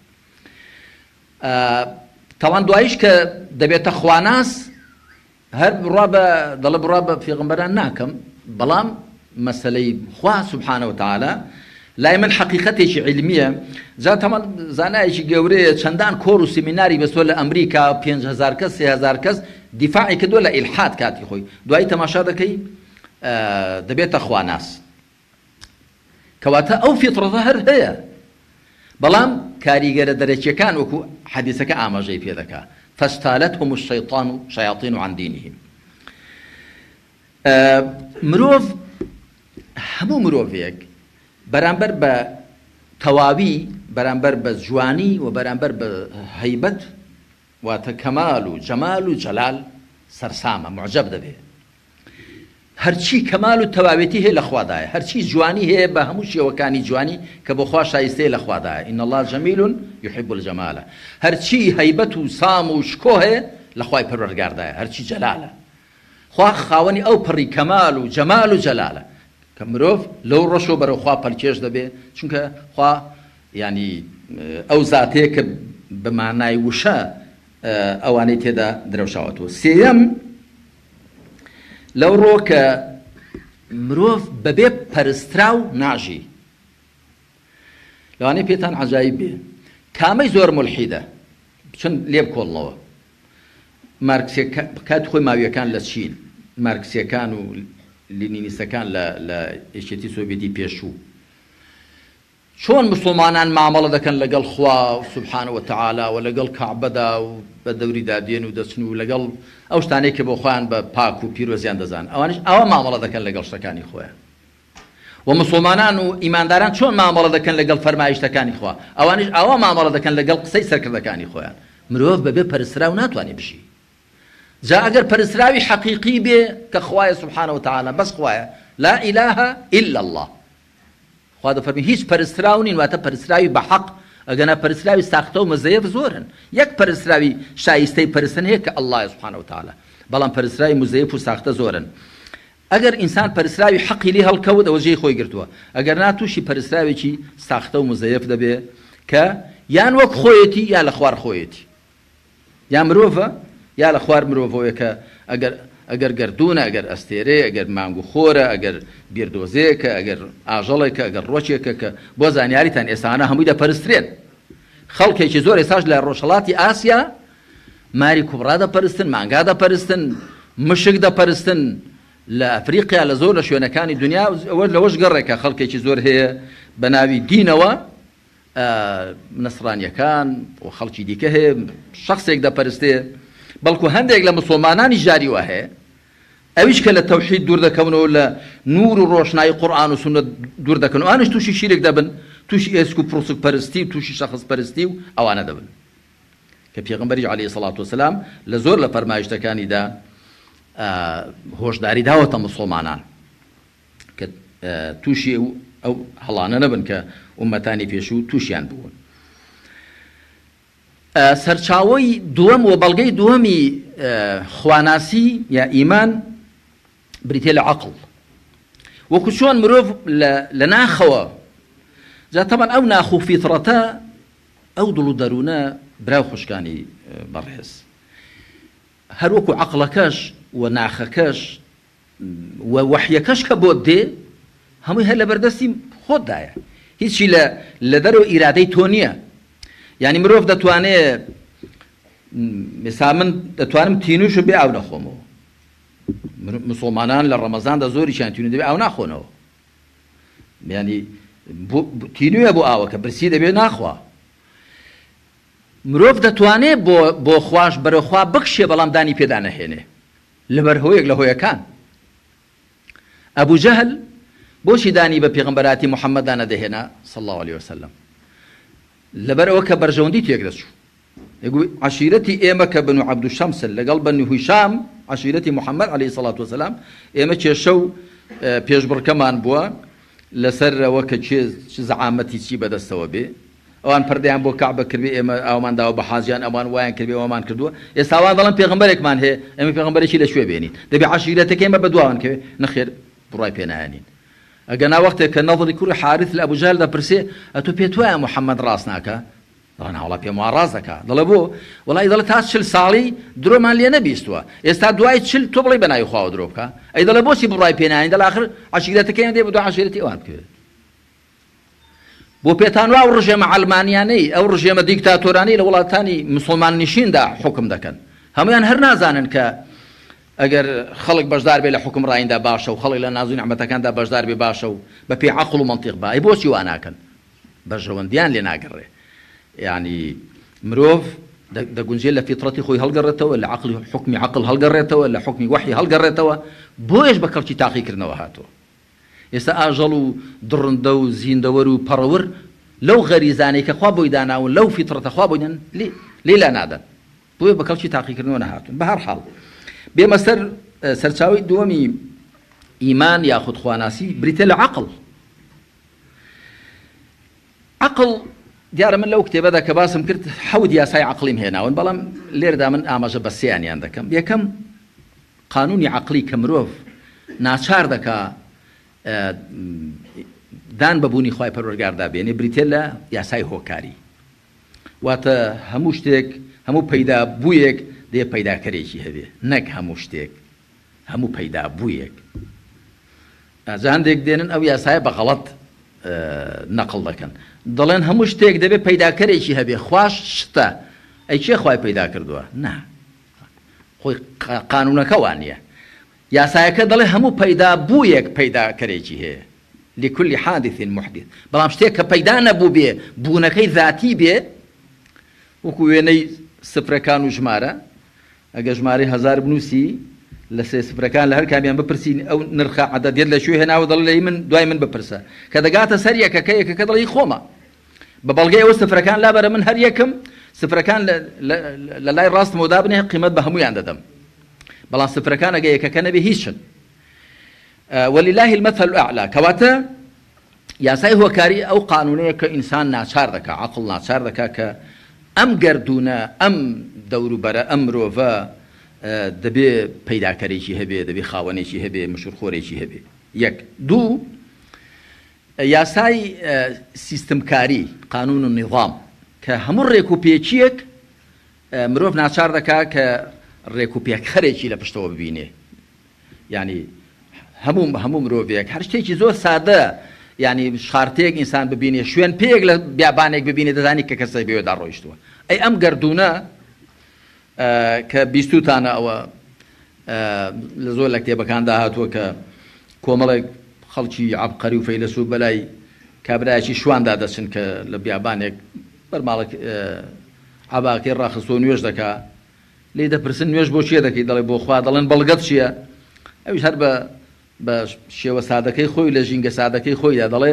تاوان دواییش کە دەبێتە خواناس هەر بڕوا بە دەڵێ بڕوا بە پێغەمبەران ناکەم، بەڵام مەسەلەی خوا سبحانه وتعالى لای من حەقیقەتێکی علمیە. جا تەمان زانایەکی گەورەیە چەندان کۆر و سیمیناری بەسۆ لە ئەمریکا پێنج هەزار کەس سێ هەزار کەس دیفاعی کردووە لە ئیلحاد کاتی خۆی. دوایی تەماشا دەکەی دەبێتە خواناس، کەواتە ئەو فیتڕەتە هەر هەیە، بەڵام کاریگەرە دەرەکیەکان وەکو حەدیسەکە ئاماژەی پێ دەکا فاجتالتهم الشيطان شياطين عن دينهم. مرۆڤ هەموو مرۆڤێک بەرامبەر بە تەواوی، بەرامبەر بە جوانی و بەرامبەر بە هەیبەت واتە کەمال و جەمال و جەلال سەرسامە، معجەب دەبێت. هەرچی کەمال و تەواوێتی هەیە لە خوادایە، هەرچی جوانی هەیە بە هەموو شێوەکانی جوانی کە بۆ خوا شایستەیە لە خوادایە. ئین الله جەمیل یحب الجەمالە. هەرچی هەیبەت و سام و شکۆ هەیە لە خوای پەروەردگاردایە، هەرچی جەلالە. خوا خاوەنی ئەو پڕی کەمال و جەمال و جەلالە کە مرۆڤ لەو ڕەشۆ بەرەو خوا پەرکێش دەبێ، چونکە خوا ینی ئەو زاتەیە کە بە مانای وشە ئەوانەی تێدا درەوشاوەتەوە. سێیەم لەو ڕۆ کە مرۆڤ بەبێ پەرستراو ناژی. لەوانەیە پێتان عەجایب بێ کامەی زۆر مولحیدە چۆن لێ بکۆڵنەوە. کات خۆی ماویەکان لە چین، مارکسیەکان و لینینیستەکان لە ئێشێتی سۆڤێتی پێشوو چۆن مسلمانان مامەڵە دەکەن لەگەڵ خوا سبحانه وتعالى و لەگەڵ کەعبەدا و بە دەوریدا دێن و دەچن و لەگەڵ ئەو شتانەی کە بۆ خۆیان بە پاک و پیرۆزیان دەزان، ئەوانش ئەوە مامەڵە دەکەن لەگەڵ شتەکانی خۆیان. و مسلمانان و ئیمانداران چۆن مامەڵە دەکەن لەگەڵ فەرمایشتەکانی خوا، ئەوانش ئەوە مامەڵە دەکەن لەگەڵ قسەی سەرکردەکانی خۆیان. مرۆڤ بەبێ پەرستراو ناتوانێ بژی. جا ئەگەر پەرستراوی حەقیقی بێ کە خوایە سبحانه وتعالى بەس خوایە، لا إله إلا الله. خوا دەفەرمی هیچ پەرستراو نین، واتە پەرستراوی بە حەق. ئەگەنا پەرستراوی ساختە و مزەیەف زۆرن. یەک پەرستراوی شایستەی پەرستن هەیە کە ئەڵڵایە سبحانه وتعالى، بەڵام پەرستراوی مزەیەف و ساختە زۆرن. ئەگەر ئینسان پەرستراوی حەقی لێ هەڵکەوت ئەوە جێی خۆی گرتووە، ئەگەر نا تووشی پەرستراوێکی ساختە و مزەیەف دەبێ کە یان وەک خۆیەتی یا لە خوار خۆیەتی، یا مرۆڤە یا لە خوار مرۆڤەوەیە کە ئەگەر ئەگەر گردونە، ئەگەر ئەستێرەیە، ئەگەر مانگ و خۆرە، ئەگەر بیردۆزەیەکە، ئەگەر ئاژەڵێکە، ئەگەر ڕۆچێکە کە بۆ زانیاریتان ئێسانە هەمووی دەپەرسترێن. خەڵکێکی زۆر ئێساش لە ڕۆژهەڵاتی ئاسیا ماری کوبڕا دەپەرستن، مانگا دەپەرستن، مشک دەپەرستن. لە ئەفریقیا لە زۆر لە شوێنەکانی دنیا ئەوە لەوەش گەڕێکە خەڵکێکی زۆر هەیە بە ناوی دینەوە نەسڕانیەکان و خەڵکی دیکە هەیە شەخصێک دەپەرستێ، بەڵکو هەندێک لە مسلمانانی ژاری وە هەیە ئەویش کە لە تەوحید دوور دەکەونەوە، لە نور و ڕۆشنایی قورئان و سونەت دوور دەکەن، و ئەوانش تووشی شیرک دەبن، تووشی ئێسک و پرسک پەرستی و تووشی شەخص پەرستی و ئەوانە دەبن کە پێغەمبەری عەلەیهی سەڵات وسەلام لە زۆر لە فەرمایشتەکانیدا هۆشداری داوەتە مسلمانان کە تووشی ئەو هەڵانە نەبن کە ئومەتانی پێشوو تووشیان بوون. سەرچاوەی دووەم و بەڵگەی دووەمی خواناسی یا ئیمان بریتێ لە عەقڵ. وەکو چۆن مرۆڤ لە ناخەوە، جا تەبەن ئەو ناخ و فیتڕەتە ئەو دڵ و دەروونە براو خوشکانی بەڕێز، هەر وەکو عەقڵەکەش و ناخەکەش و وەحیەکەش کە بۆت دێ هەمووی هەر لە بەردەستی خۆتدایە، هیچی لە دەرەوە ئیرادەی تۆ نییە. یعنی مرۆڤ دەتوانێت مثلا من دەتوانم تینوش بێ ئاو نەخۆمەوە، مسلمانان لە ڕەمەزاندا زۆریشیان تینو دەبێ ئاو ناخۆنەوە، ینی تینویە بۆ ئاوە کە برسی دەبێ ناخوا. مرۆڤ دەتوانێت بۆ خوش بەرەخوا بکشێ بەڵام دانی پێدا نەهێنێ لەبەر هۆیەک لە هۆیەکان. ئەبوو جەهل بۆچی دانی بە پێغەمبەراتی محەممەددا نەدەهێنا صلی الله عليه وسلم؟ لەبەرەوە کە بەرژەوەندی تێک دەچوو. يقول عشيرتي إيما كبنو عبد الشمس لقل بنو هشام عشيرتي محمد عليه الصلاة والسلام إيما تشو بيجبر كمان بوا لسر وكتشيز زعامتي شي بدا السوابي أوان پردیان بو كعبة كربي إيما أوان داو بحاجيان أوان وين كربي أوان كردوا يساوان ظلم پیغمبرك من هي إيما پیغمبرك شي لشوي بينين دبي عشيرتك إيما بدوان كبي نخير براي بينانين أجنا وقت كنظري كوري حارث لأبو جهل دا برسي أتو بيتوا محمد راسناكا أنا والله بيا معرضك ضلبو والله إذا لتاس شل صالي درو مان لي نبي استوا يستاد دواي شل تبلي بناي خواو دروبك أي ضلبو سي براي بينانين دل آخر عشيرتك إيما دي بدو عشيرتي وان كبير بو بيتان واو رجيم علمانياني أو رجيم ديكتاتوراني لولا تاني مسلمان نشين دا حكم دكن هم ين هر نازانن ك أجر خلق بجدار بلا حكم راين دا باشا وخلق لنا زين عمتا كان دا بجدار بباشا ببي عقل ومنطق با يبوسي وانا كان بجونديان لنا قري يعني مروف دا قنجيل فطرتي خوي هل قريته ولا عقلي حكمي عقل هل قريته ولا حكمي وحي هل قريته بويش بكرتي تاقي كرنا وهاتو يسا اجلو درندو زين دورو برور لو غريزاني كخوابو يداناون لو فطرة خوابو يدان لي لي لا نادا بوي بكرتي تاقي كرنا وهاتو بهر حال بمسر سرچاوي دومي ئیمان یاخود خواناسی بریتە لە عەقڵ. عەقڵ دیارە من لەو کتێبەدا کە باسم کرد حەوت یاسای عەقڵیم هێناون، بەڵام لێردا من ئاماژە بە سێیانیان دەکەم. یەکەم قانونی عەقڵی کە مرۆڤ ناچار دەکا دان بەبوونی خوای پەروەردگاردا بێنێ بریتێ لە یاسای هۆکاری. واتە هەموو شتێک هەموو پەیدا بوویەک دێ پەیداکەرێکی هەبێ، نەک هەموو شتێک هەموو پەیدا بوویەک. جاندێک دێنن ئەو یاسایە بە غەڵەت نەقڵ دەکەن، دەڵێن هەموو شتێک دەبێت پەیداکەرێکی هەبێ، خوش شتە. ئەی چێ خوای پەیدا کردووە؟ نا، خۆی قانونەکە وان نییە. یاسایەکە دەڵێ هەموو پەیدا بوویەک پەیداکەرێکی هەیە، لكل حادث محدث. بەڵام شتێک کە پەیدا نەبوو بێ، بوونەکەی ذاتی بێ، وەکو وێنەی سفرەکان و ژمارە، ئەگە ژمارەی هەزار بنووسی لە سێ سفرەکان لە هەر کامیان بپرسین ئەو نرخە عەدەدێت لە شوێ هێناوە دەڵێ من دوای من بپرسە، کە دەگاتە سەر یەکەکە یەکەکە دەڵێ خۆمە بە بەڵگەی ئەوە سفرەکان لابەرە من هەر یەکم سفرەکان لە لای ڕاستمەوەدا بنێ قیمەت بە هەمویان دەدەم، بەڵام سفرەکان ئەگە یەکەکە نەبێ هیچن. ولله المثل الأعلى. کەواتە یاسای هۆکاری ئەو قانونەیە کە ئینسان ناچار دەکا، عەقڵ ناچار دەکا کە ئەم گەردونە ئەم دەوروبەرە ئەم مرۆڤە دەبێ پەیداکەرێکی هەبێ، دەبێ خاوەنێکی هەبێ، مشورخۆرێکی هەبێ. یەک. دوو، یاسای سیستمکاری، قانون و نظام، کە هەموو ڕێک و پێچیەک مرۆڤ ناچار دەکا کە ڕێک و پێکخەرێکی لە پشتەوە ببینێ. یعنی هەموو هەموو مرۆڤێک هەر شتێکی زۆر سادە، یعنی شخارتێک ئینسان ببینێ، شوێن پێیەک لە بیابانێک ببینێ، دەزانی کە کەسە بێوەدا ڕۆیشتووە. ئەی ئەم گەردونە کە بیستوتانە ئەوە لە زۆر لە کتێبەکاندا هاتووە کە کۆمەڵێک خەڵکی عەبقەری و فەیلسوف بەلای کابرایەکی شواندا دەچن کە لە بیابانێک بەرماڵێک عەباقی ڕاخستۆ نوێژ دەکا، لێ دەپرسن نوێژ بۆ چیە دەکەی؟ دەڵێ بۆ خوا. دەڵێن بەڵگەت چییە؟ ئەویش هەر بە بە شێوە سادەکەی خۆی لە ژینگە سادەکەی خۆیدا دەڵێ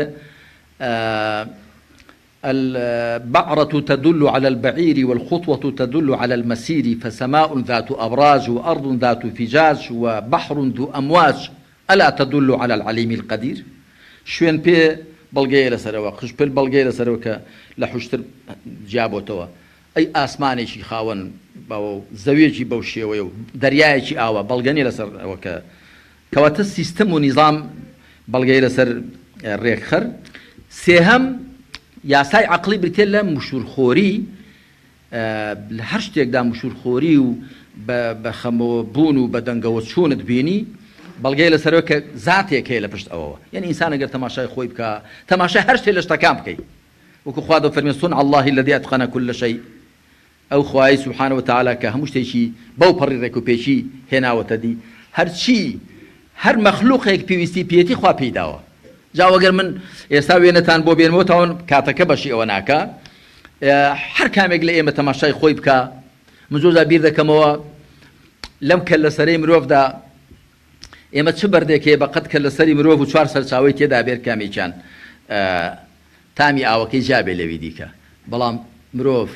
البعرة تدل على البعير والخطوة تدل على المسير، فسماء ذات أبراج وأرض ذات فجاج وبحر ذو أمواج ألا تدل على العليم القدير. شوێن پێ بەڵگەیە لەسەرەوە، خش پێ بەڵگەیە لەسەرەوە کە لە حوشتر جیابۆتەوە. ئەی ئاسمانێکی خاوەن بەوە زەویێکی بەو شێوەیە و دەریایەکی ئاوە بەڵگەنی لەسەرەوە کە کەواتە سیستم و نیظام بەڵگەی لەسەر ڕێکخەر. سێهەم، یاسای عەقڵی بریتێ لە مشورخۆری، لە هەر شتێکدا مشورخۆری و بە خەمەوە بوون و بە دەنگەوە چوونت بینی، بەڵگەی لەسەرەوە کە زاتێک هەیە لە پشت ئەوەوە. یعنی ئینسان ئەگەر تەماشای خۆی بکە، تەماشای هەر شتێک لە شتەکان بکەی، وەکو خوا دەفەرمێ صنع الله الذي أتقن كل شيء. ئەو خوای سبحانه وتعالى کە هەموو شتێکی بەو پەڕی ڕێک و پێچی هێناوەتە دی، هەرچی هەر مەخلوقێک پێویستی پێێتی خوا پێیداوە. جا وەگەر من ئێستا وێنەتان بۆ بێنەوە تاوان کاتەکە بەشی ئەوە ناکە، هەر کامێک لە ئێمە تەماشای خۆی بکە. من زۆرجا بیر دەکەمەوە لەم کە لە سەرەی مرۆڤدا ئێمە چ بەردێک هەیە بەقەت کە لە سەری مرۆڤ و چوار سەرچاوی تێدا بێت کامێکیان تامی ئاوەکەی جابێ لەوی دیکە، بەڵام مرۆڤ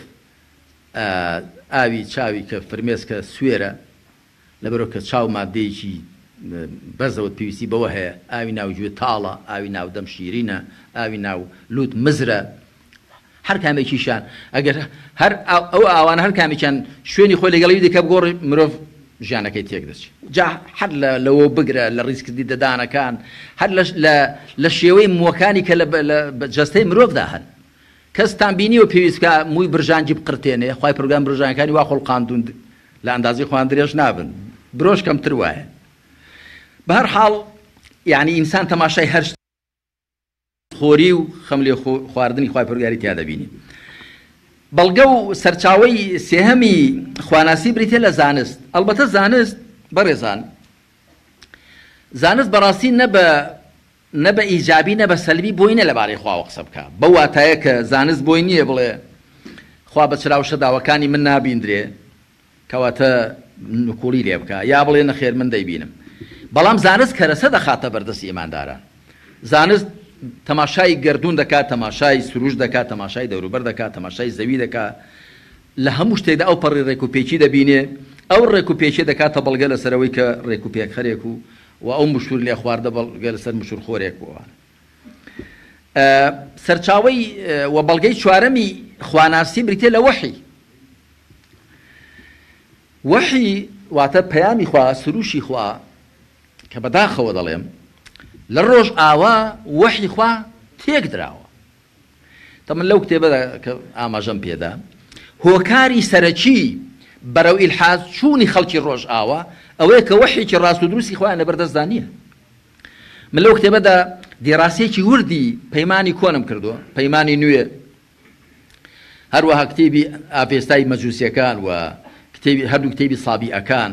ئاوی چاوی کە فرمێسکە سوێرە لەبەرەوە کە چاو مادەیەکی بەزەوت پێویستی بەوە هەیە، ئاوی ناو گوێ تاڵە، ئاوی ناو دەم شیرینە، ئاوی ناو لوت مزرە، هەر کامێکیشان ئەگەر هەر ئەو ئاوانە هەر کامێکیان شوێنی خۆی لەگەڵی دیکە بگۆڕی مرۆڤ ژیانەکەی تێک دەچێت. جا هەر لەوە بگرە لە ڕیسکردی دەدانەکان، هەر لە شێوەی مووەکانی کە لە جەستەی مرۆڤدا هەن. کەستان بینیوە پێویستکە مووی برژانجی بقرتێنێ، خوای پڕگان برژانەکانی وا خۆڵقاندون لە ئەندازی خواندرێژ نابن، برۆش کەمتر وایە. بە هەر حاڵ یعنی ئینسان تەماشای هەر خۆری و خەم لێ خواردنی خوای پەروەردگاری تیا دەبینی. بەڵگە و سەرچاوەی سێهەمی خواناسی بریتێ لە زانست. ئەلبەتە زانست بەڕێزان، زانست بەڕاستی نە بە ئیجابی نە بە سەلبی بۆی نە لەبارەی خواوە قسە بکە، بەو واتایە کە زانست بۆی نییە بڵێ خوا بە چراوشە داوەکانی من نابیندرێ کەواتە نکوڵی لێ بکە، یا بڵێ نەخێر من دەیبینم. بەڵام زانست کەرەسە دەخاتە بەردەست ئیمانداران. زانست تەماشای گەردون دەکات، تەماشای سروش دەکات، تەماشای دەوروبەر دەکات، تەماشای زەوی دەکات، لە هەموو شتێکدا ئەو پەڕی ڕێک و پێچی دەبینێ، ئەو ڕێک و پێچی دەکاتە بەڵگە لەسەرەوەی کە ڕێک و پێکخەرێک و و ئەو مشور لێ خواردە بەڵگە لەسەر مشور خۆرێک بووان. سەرچاوەی و بەڵگەی چوارەمی خواناسی بریتێ لە وەحی. وەحی واتە پەیامی خوا، سروشی خوا کە بەداخەوە دەڵێم لە ڕۆژ ئاوا وەحی خوا تێک دراوە. تەمەن لەو کتێبەدا کە ئاماژەم پێدا هۆکاری سەرەکی بەرەو ئیلحاد چوونی خەڵکی ڕۆژ ئاوا ئەوەیە کە وەحیێکی ڕاست و دروستی خۆیان لەبەردەستدا نییە. من لەو کتێبەدا دیڕاستێکی وردی پەیمانی کۆنم کردووە، پەیمانی نوێ، هەروەها کتێبی ئاپێستای مەجووسیەکان و هەردوو کتێبی سابیئەکان.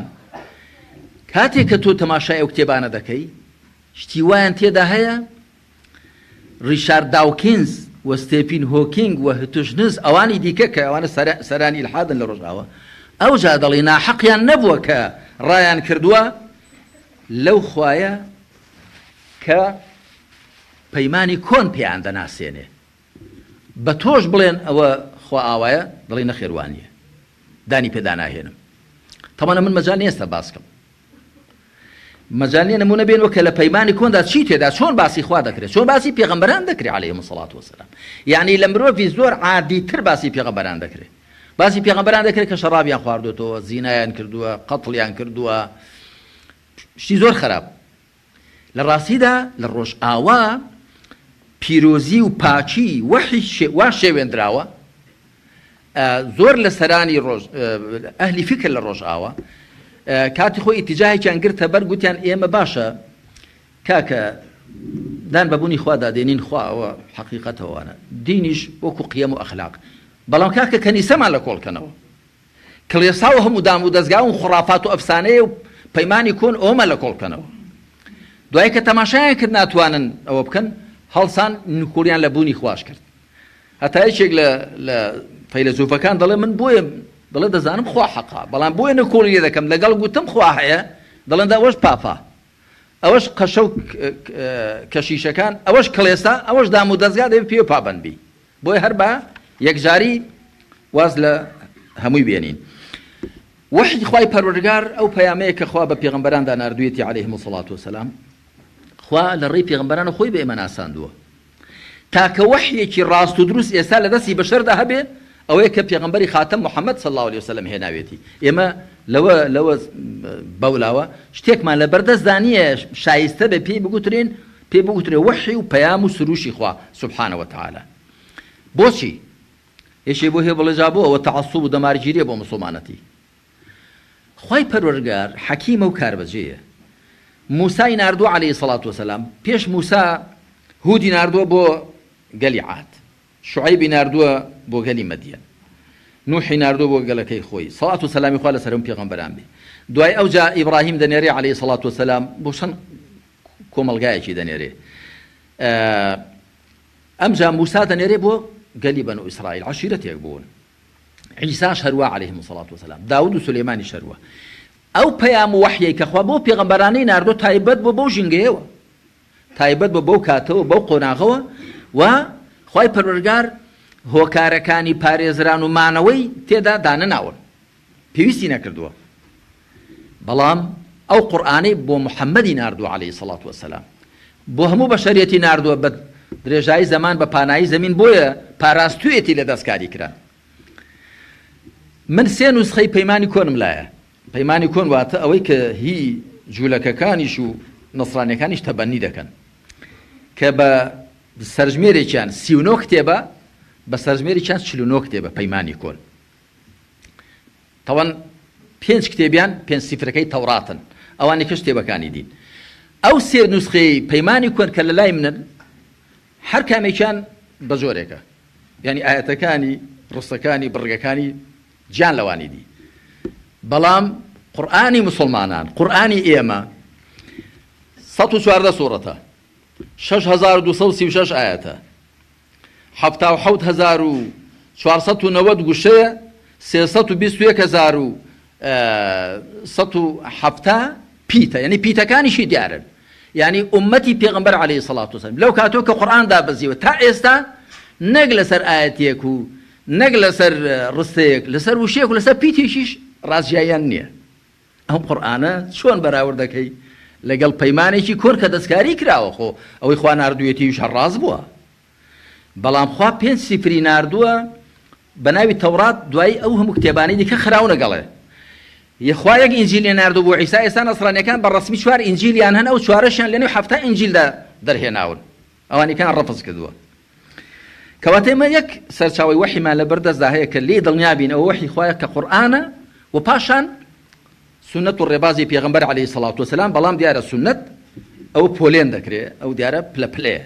کاتێک کە تۆ تەماشای ئەو کتێبانە دەکەی شتی وایان تێدا هەیە ریشارد داوکینز و ستێفین هۆکینگ و هتوشنز ئەوانی دیکە کە ئەوانە سەرانی ئیلحادن لە ڕۆژئاوا ئەوجا دەڵێ ناحەقیان نەبووە کە ڕایان کردووە لەو خوایە کە پەیمانی کۆن پێیان دەناسێنێ. بە تۆش بڵێن ئەوە خوا ئاوایە دەڵێ نەخێوانیە، دانی پێدا ناهێنم. تەمەنە من مەجال نیە ئێستا باس کەم، مەجال نیە نمونە بێنەوە کە لە پەیمانی کۆندا چی تێدا، چۆن باسی خوا دەکرێت، چۆن باسی پێغەمبەران دەکرێت عەلەیهیمو سەڵات وەسەلام. یعنی لە مرۆڤی زۆر عادیتر باسی پێغەمبەران دەکرێت. باسی پێغەمبەران دەکرێت کە شەرابیان خواردوێتەوە، زینایان کردووە، قەتڵیان کردووە، شتی زۆر خراپ. لە ڕاستیدا لە ڕۆژ ئاوا پیرۆزی و پاچی وەحی وا شێوێنراوە زۆر لە سەرانی ئەهلی فکر لە ڕۆژ ئاوا کاتی خۆی ئیتیجاهێکیان گرتە بەر گوتیان ئێمە باشە کاکە دان بەبوونی خوادا دێنین خوا ئەوە حەقیقەتەوەوانە، دینیش وەکو قیەم و ئەخلاق، بەڵام کاکە کەنیسەمان لە کۆڵکەنەوە، کڵێسا و هەموو دام و دەستگا و خوڕافات و ئەفسانەیە و پەیمانی کۆن ئەومە لە کۆڵکەنەوە. دوای کە تەماشایان کرد ناتوانن ئەوە بکەن، هەڵسان نکوڵیان لە بوونی خواش کرد. هەتا یەکێک لە فەیلسوفەکان دەڵێ من بۆیە دەڵێ دەزانم خوا حەقا، بەڵام بۆیە نکوڵی لێ دەکەم لەگەڵ گوتم خوا هەیە دەڵێن ئەوەش پاپا، ئەوەش قەشە و کەشیشەکان، ئەوەش کڵێسا، ئەوەش دام و دەستگا دەبێت پێ پابەندبی. بۆیە هەر بە یەکجاری واز لە هەمووی بێنین. وحی خوای پەروەردگار ئەو پەیامەیە کە خوا بە پێغەمبەراندا ناردوویەتی عەلەیهیمو سەڵات وەسەلام، خوا لە ڕێی پێغەمبەرانە خۆی بە ئێمە ناساندووە تاکە وحیێکی ڕاست و دروست ئێستا لە دەستی بەشەردا هەبێ، ئەوەیە کە پێغەمبەری خاتەم محەممەد صلی الله علیه وسلم هێناوێتی. ئێمە لەوە لەوە بەولاوە شتێکمان لە بەردەستدا نییە شایستە بە پێی بگوترێن پێی بگوترێ وحی و پەیام و سروشی خوا سبحانه وتعالى. بۆچی؟ یەشێ بۆ هێ بڵێجا بۆ ئەوە تەعەسسوب و دەمارگیریە بۆ موسڵمانەتی. خوای پەروەردگار حەکیمە و کاربەجێیە. موسای ناردووە عەلەیهی سەڵات وەسەلام، پێش موسا هودی ناردووە بۆ گەلی عاد، شوعەیبی ناردووە بۆ گەلی مەدیەن، نوحی ناردووە بۆ گەلەکەی خۆی سەڵات و سەلامی خوا لەسەر هەموو پێغەمبەران بێ. دوای ئەوجا ئیبراهیم دەنێرێ عەلەیهی سەڵات وەسەلام بۆ چەند کۆمەڵگایەکی دەنێرێ. ئەمجا موسا دەنێرێ بۆ گەلی بەنو ئیسرائیل، عەشیرەتێک بوون. عیساش هەروە عەلەیهیمو سەڵات وەسەلام، داود و سولەیمانیش هەروە. ئەو پەیام و وەحیەی کە خوا بۆ پێغەمبەرانەی ناردۆ تایبەت بۆ بەو ژینگەیەوە، تایبەت بە بەو کاتەوە بەو قۆناغەوە، و خوای پەروەردگار هۆکارەکانی پارێزران و مانەوەی تێدا دانەناون، پێویستی نەکردووە. بەڵام ئەو قورئانەی بۆ محەممەدی ناردووە عەلەیهی سەڵات وەسەلام، بۆ هەموو بەشەریەتی ناردووە بە درێژایی زەمان بە پانایی زەمین، بۆیە پاراستوویەتی لە دەستکاری کران. من سێ نوسخەی پەیمانی کۆنم لایە. پەیمانی کۆن واتە ئەوەی کە هی جوولەکەکانیش و نەسرانیەکانیش تەبەنی دەکەن کە بە سەرژمێرێکیان سی و نۆ کتێبە، بە سەرژمێرێکیان چل و نۆ کتێبە پەیمانی کۆن. تەواو پێنج کتێبیان پێنج سیفرەکەی تەوراتن، ئەوانی کە کتێبەکانی دین. ئەو سێ نوسخەی پەیمانی کۆن کە لە لای منن هەر کامێکیان بە جۆرێکە، یعنی ئاەتەکانی ڕستەکانی بڕگەکانی جیان لەوانی دی. بەڵام قورئانی مسلمانان، قورئانی ئێمە سەد و چواردە سوورەتە، شەش هەزار و دووسەد و سی و شەش ئاەتە، حەفتا و حەوت هەزار و چوارسەد و نەوەد گوشەیە، سێسەد و بیست و یەک هەزار و سەد و حەفتا پیتە، یعنی پیتەکانیشی دیارن. یعنی ئومەتی پێغەمبەر عەلەیهی سەڵات وسەلام لەو کاتۆ کە قورئان دابەزیوە تا ئێستا نەک لەسەر ئاەتێک و نەک لەسەر ڕستەیەک، لەسەر وشەیەک و لەسەر پیتێکیش ڕازیایان نییە. ئەو قورئانە چۆن بەراورد دەکەی لەگەڵ پەیمانێکی کۆر کە دەستکاری کراوە خۆ ئەوەی خوا ناردوێتیش هەڕاز بووە بەڵام خوا پێنج سیفری ناردووە بە ناوی تەورات دوای ئەو هەموو کتێبانەی دیکە خراو نەگەڵێ یەخوا یەک ئینجیلی ناردوو بۆ عیسا ئێستا نەسرانیەکان بە ڕەسمی چوار ئینجیلیان هەن ئەو چوارەشیان لەنێو حەفتا ئینجیلدا دەرهێناون ئەوانیکان ڕەفز کردووە کەواتە ئێمە یەک سەرچاوەی وەحیمان لەبەر دەستدا هەیە کە لێ دڵنیابین ئەوە وەحی خوایە کە قورئانە و پاشان سنەت و ڕێبازی پێغەمبەر عەلەیهی سەڵات وسەلام بەڵام دیارە سنەت ئەو پۆلێن دەکرێت ئەو دیارە پلە پلەیە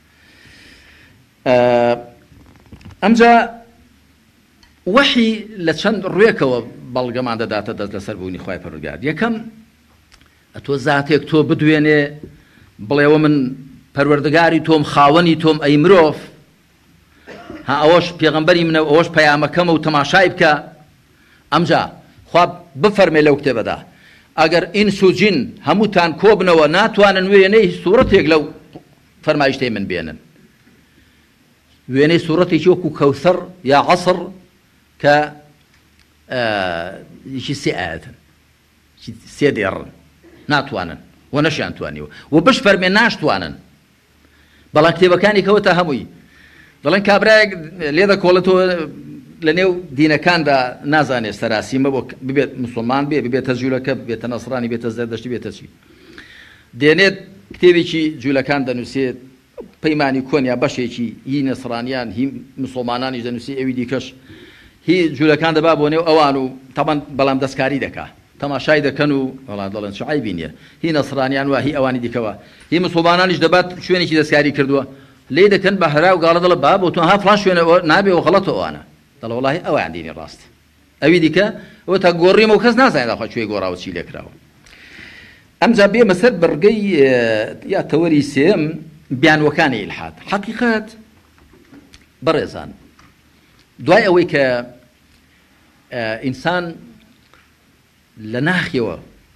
ئەمجا وەحی لە چەند ڕوێکەوە بەڵگەمان دەداتە دەست لەسەر بوونی خوای پەروەردگار یەکەم ئەتۆ زاتێک تۆ بدوێنێ بڵێوە من پەروەردگاری تۆم خاوەنی تۆم ئەی مرۆڤ ها ئەوەش پێغەمبەری منە ئەوەش پەیامەکەمە و تەماشای بکە ئەمجا خوا بفەرمێ لەو کتێبەدا ئەگەر ئینس و جین هەمووتان کۆبنەوە ناتوانن وێنەی سوورەتێک لەو فەرمایشتەی من بێنن وێنەی سوورەتێکی وەکو کەوسەر یا عەسر کە یکی سێ ئاەتن سێ دێڕن ناتوانن و نەشیان توانیوە و بش فەرمێ ناشتوانن بەڵام کتێبەکانی کەوتە هەمووی دەڵێن کابرایەک لێ دەکۆڵێتەوە لە نێو دینەکاندا نازانێت سەراسیمە بۆ ببێت موسڵمان بێ ببێتە جوولەکە بێتە نەسڕانی بێتە زەردەشتی بێتە چی دێنێت کتێبێکی جوولەکان دەنووسێت پەیمانی کۆنیا بەشێکی هی نەسڕانیان هی موسڵمانانی دەنووسی ئەوی دیکەش هی جوولەکان دەبا بۆ نێو ئەوان و تەبەن بەڵام دەستکاری دەکا تەماشای دەکەن و وەڵام دەڵێن چ عیبی نییە هی نەسڕانیان وە هی ئەوانی دیکەوە هی موسڵمانانیش دەبات شوێنێکی دەستکاری کردووە لێ دەکەن بە هەرا و گاڵە دەڵە با بۆ تۆ ها فڵان شوێنەوە نابێەوە غەڵەتە ئەوانە دەڵێ وەڵاهی ئەویان دینی ڕاست ئەوی دیکە ئەوە تا گۆڕیمە و کەس نازانێت داخوا کوێی گۆڕاوە چی لێکراوە ئەمجا بێمە سەر بەڕگەی یا تەوەری سێم بیانوەکانی ئیلحاد حەقیقەت بەڕێزان دوای ئەوەی کە ئینسان لە ناخیەوە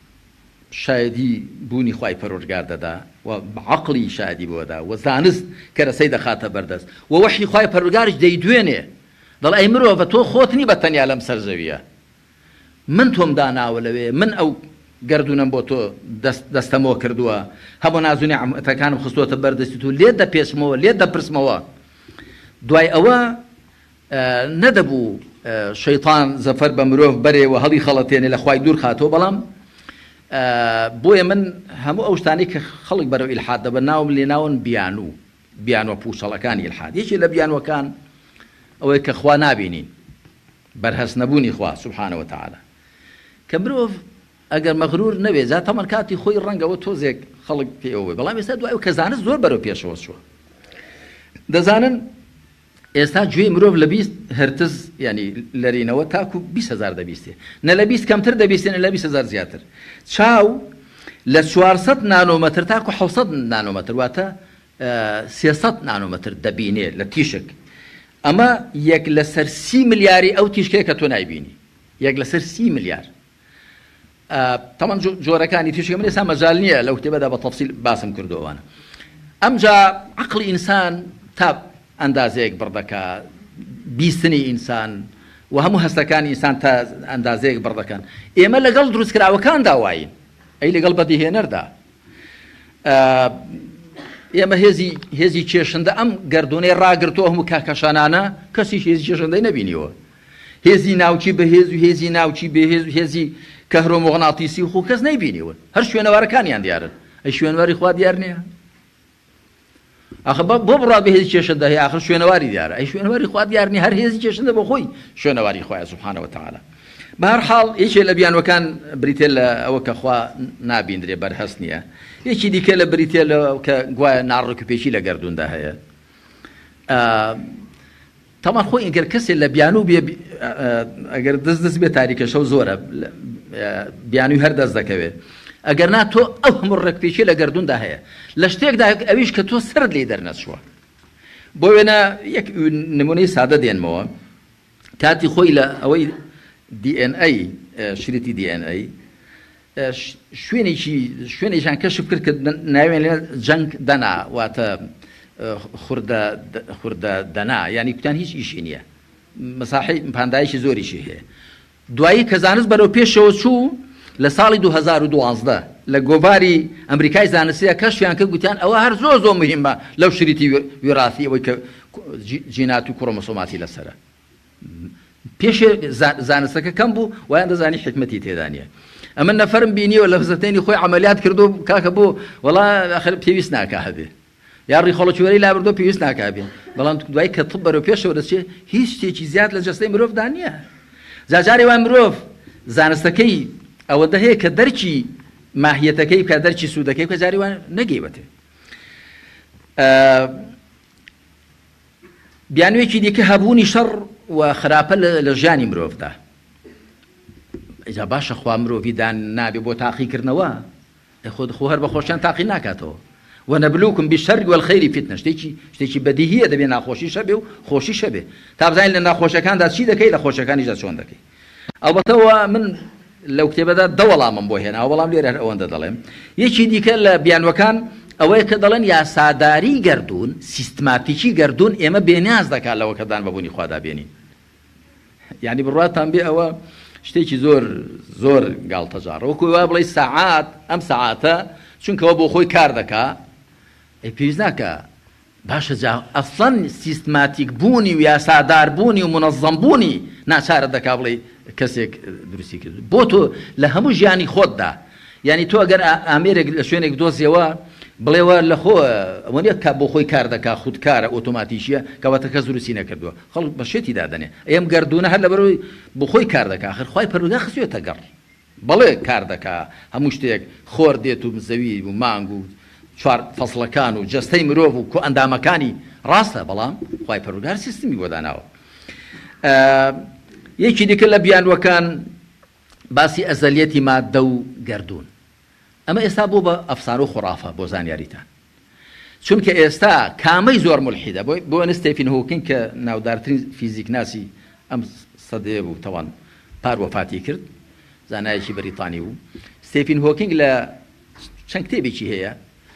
شایدی بوونی خوای پەروەردگار دەدا و عەقڵی شایدی بۆدا و زانست کە رەسەی دەخاتە بەردەست و وەحی خوای پەروەردگاریش دەیدوێنێ دەڵێ ئەی مرۆڤە تۆ خۆتنی بە تەنیا لەم سەرزەویە من تۆم داناوە لەوێ من ئەو گەردونم بۆ تۆ دەستەمەوە کردووە هەموو نازوونی عەمەتەکانم خستووەتە بەردەستی تۆ لێت دەپێچمەوە لێت دەپرسمەوە دوای ئەوە نەدەبوو شەیطان زەفەر بە مرۆڤ بەرێەوە هەڵی خەڵەتێنێ لە خوای دوور خاتەوە بەڵام بۆیە من هەموو ئەو شتانەی کە خەڵک بەرەو ئیلحاد دەبە ناوم لێ ناون بیانوو بیانوە پووشەڵەکانی ئیلحاد یەکی لە بیانوەکان ئەوەی کە خوا نابینین بەرهەس نەبوونی خوا سبحانه وتعالى کە مرۆڤ ئەگەر مەغرور نەبێ جا تەمەن کاتی خۆی ڕەنگەوە تۆزێک خەڵک پێوە بەڵام ئێستا دوای کە زانست زۆر بەرەو پێشەوە چووە دەزانن ئێستا گوێی مرۆڤ لە بیست هەرتز ینی لەرینەوە تاکو بیست هەزار دەبیستێ نە لە بیست کەمتر دەبیستێ نە لە بیست هەزار زیاتر چاو لە چوارسەد نانۆمەتر تاکو حەوسەد نانۆمەتر واتە سێسەد نانۆمەتر دەبینێ لە تیشک ئەمە یەک لەسەر سی ملیاری ئەو تیشکەیە کە تۆ نایبینی یەک لەسەر سی ملیار تەمان جۆرەکانی تیشکە من ئێستا مەجال نییە لەو کتێبەدا بە تەفسیل باسم کردووانە ئەمجا عەقڵی ئینسان تا ئەندازەیەک بڕدەکە بیستنی ئینسان و هەموو هەستەکانی ئینسان تا ئەندازەیەک بڕدەکەن ئێمە لەگەڵ دروستکراوەکاندا واین ئەی لەگەڵ بەدیهێنەردا ئێمە هێزی هێزی کێشندە ئەم گەردونەی ڕاگرتووە هەموو کاکەشانانە کەسیش هێزی کێشندەی نەبینیوە هێزی ناوچی بە هێز و هێزی ناوچی بە هێز و هێزی کەهرۆمۆغناتیسی و خۆ کەس نەیبینیوە هەر شوێنەوارەکانیان دیارن ئەی شوێنواری خوا دیار نییە ئەخە بۆ بڕات بە هێزی کێشندە هەیە ئاخر شوێنەواری دیارە ئەی شوێنەواری خوا دیار نییە هەر هێزی کێشندە بۆ خۆی شوێنەواری خوایە سبحانه وتعالى بەهەرحاڵ یەکێ لە بیانوەکان بریتێ لە ئەوە کە خوا نابیندرێ بەرهەست نییە یەکی دیکە لە بریتێ کە گوایە ناڕێکوپێکی لە گەردووندا هەیە تەمان خۆی ئەگەر کەسێک لە بیانوو بێ ئەگەر دەست دەست بێ تاریکە شەو زۆرە بیانووی هەر دەست دەکەوێت ئەگەر نا تۆ ئەو هەموو ڕێکپێکی لە گەردووندا هەیە لە شتێکدا ئەویش کە تۆ سرد لێ دەرنەچووە بۆ وێنە یەک نمونەی سادە دێنمەوە کاتی خۆی لە ئەوەی دی ئێن ئەی شریتی دی ئێن ئەی شوێنێکی شوێنێکیان کەشف کرد کە ناوێن لێ جەنگ دەنا واتە خوردە دەنا یعنی کوتیان هیچ ئیشی نییە مەساحی پاندایشی زۆریشی هەیە دوایی کە زانست بەرەو پێشەوە چوو لە ساڵی دوو هەزار و دوانزدە لە گۆڤاری ئەمریکای زانستیە کەشفیان کرد گوتیان ئەوە هەر زۆر زۆر مهمە لەو شریتی وێڕاتی ئەوەی کە جینات و کڕۆمۆسۆماتی لەسرە. پێش زانستەکە کەم بوو وایان دەزانی حکمەتی تێدا نیە. ئەمە نەفەرم بینیوە لە حوزەتێنی خۆی عملیات کردو کاکە بۆ وەڵا ئاخر پێویست ناکا هەبێ یا ڕیخۆڵەتوێرەی لابردۆ پێویست ناکابێن بەڵام دوای کە تب بەرەو پێشەوە دەچێت هیچ شتێکی زیاد لە جەستەی مرۆڤدا نییە. جاجارێ وای مرۆڤ زانستەکەی ئەوەندە هەیە کە دەرکی ماهیەتەکەی بکە دەرکی سوودەکەی کە جاری وان نەگەیوەتێ. بیانوێکی دیکە هەبوونی شەڕ و خراپە لە ژیانی مرۆڤدا. ئەجا باشە خوا مرۆڤیدان نابێ بۆ تاقیکردنەوە خۆ خۆ هەر بە خۆشیان تاقی ناکاتەوە. وەنەبلوکم بالشەر والخەیری فتنە شتێکی شتێکی بەدیهیە دەبێ ناخۆشی شەبێ و خۆشی شەبێ تا بزانین لە ناخۆشەکاندا چی دەکەی لە خۆشەکانیشدا چۆن دەکەی. ئەوبەتەوە من لەو کتێبەدا دە وەڵامم بۆ هێنا وەڵام لێرە ئەوەندە دەڵێم. یەکی دیکە لە بیانوەکان ئەوەیە کە دەڵێن یاساداری گەردوون سیستماتیکی گەردوون ئێمە بێنیاز دەکات لەوە کە دان بەبوونی خوادا بێنین. یعنی بڕاتان بێ ئەوە شتێکی زۆر زۆر گاڵتەجارە وەکو وا بڵێ سەعات ئەم سەعاتە چونکەوە بۆ خۆی کار دەکا ئەی پێویست ناکە باشە جا ئەسڵەن سیستماتیک بوونی و یاسادار بوونی و منەظەم بوونی ناچارە دەکا بڵێ کەسێک دروستی کرد بۆ تۆ لە هەموو ژیانی خۆتدا. یعنی تۆ ئەگەر ئامێرێک لە شوێنێک دۆزیەوە بڵێوە لە خۆ ئەوەنە کە بۆ خۆی کار دەکا خودکارە ئۆتۆماتیشیە کەواتە کەس دروستی نەکردووە خەڵک بە شێتی دادەنێ ئەم گەردوونە هەر لەبەرەوەی بۆ خۆی کار دەکا آخر خوای پەروەردگار خستوێتە گەڕ بەڵێ کار دەکا هەموو شتێک خۆر دێت و زەوی و مانگ و چوار فەسڵەکان و جەستەی مرۆڤ و ئەندامەکانی ڕاستە بەڵام خوای پەروەردگار سیستمی بۆ داناوە. یەکی دیکە لە بیانوەکان باسی ئەزەلیەتی مادە و گەردوون ئەمە ئێستا بۆ بە ئەفسانە و خوڕافە بۆ زانیاریتان چونکە ئێستا کامەی زۆر مولحیدە بۆ ستیفن هۆکینگ کە ناودارترین فیزیک ناسی ئەم سەدەیە بوو تەوان پار وەفاتی کرد زانایەکی بەریتانی بوو. ستیفن هۆکینگ لە چەند کتێبێکی هەیە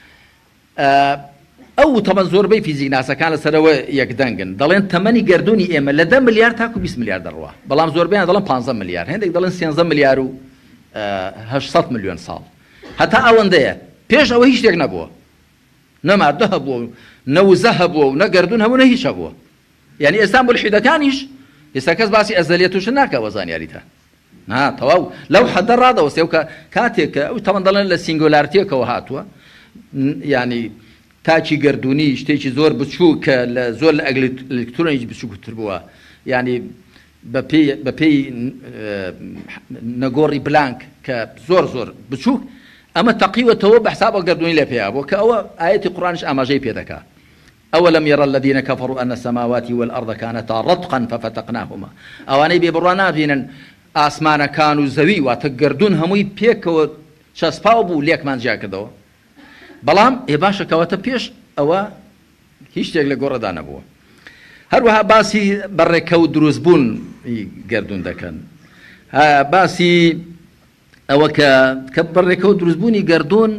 ئەو تەمەن زۆربەی فیزیک ناسەکان لەسەرەوە یەکدەنگن دەڵێن تەمەنی گەردوونی ئێمە لە دە ملیار تاکو بیست ملیار دەڕوا بەڵام زۆربیان دەڵێن پانزە ملیار هەندێک دەڵێن سێنزە ملیار و هەشت ملیۆن ساڵ هەتا ئەوەندەیە پێش ئەوە هیچ شتێک نەبووە نە مادە هەبووە نە وزە هەبووە و نە گەردوون هەبوو نە هیچ هەبووە. یعنی ئێستا مولحیدەکانیش ئێستا کەس باسی ئەزەلیەتوش ناکەوە زانیاریتە نا تەواو لەو حەدە ڕادەوەستێ و کە کاتێک کە ئەو تەمەن دەڵێن لە سینگۆلارتیەکەوە هاتووە ینی تاچی گەردوونی شتێکی زۆر بچوو کە لە زۆر لە ئەلکترۆنیش بچووکتر بووە ینی بە پێی نەگۆڕی بلانک کە زۆر زۆر بچووک ئەمە تەقیوەتەوە بە حسابە گەردوونی لە پێیا بۆ کە ئەوە ئاەتی قورئانیش ئاماژەی پێ دەکات. أولم يرى الذين كفروا أن السماوات والأرض كانتا رتقا ففتقناهما ئەوانەی بێبڕوا نابینن ئاسمانەکان و زەوی واتە گەردوون هەمووی پێکەوە چەسپاو بوو لێکمان جیا کردەوە بەڵام ئێ باشە کەواتە پێش ئەوە هیچ شتێک لە گۆڕەدا نەبووە. هەروەها باسی بەڕێکەوت دروستبوون گەردوون دەکەن باسی ئەوە کە بەڕێکەوت دروستبوونی گەردوون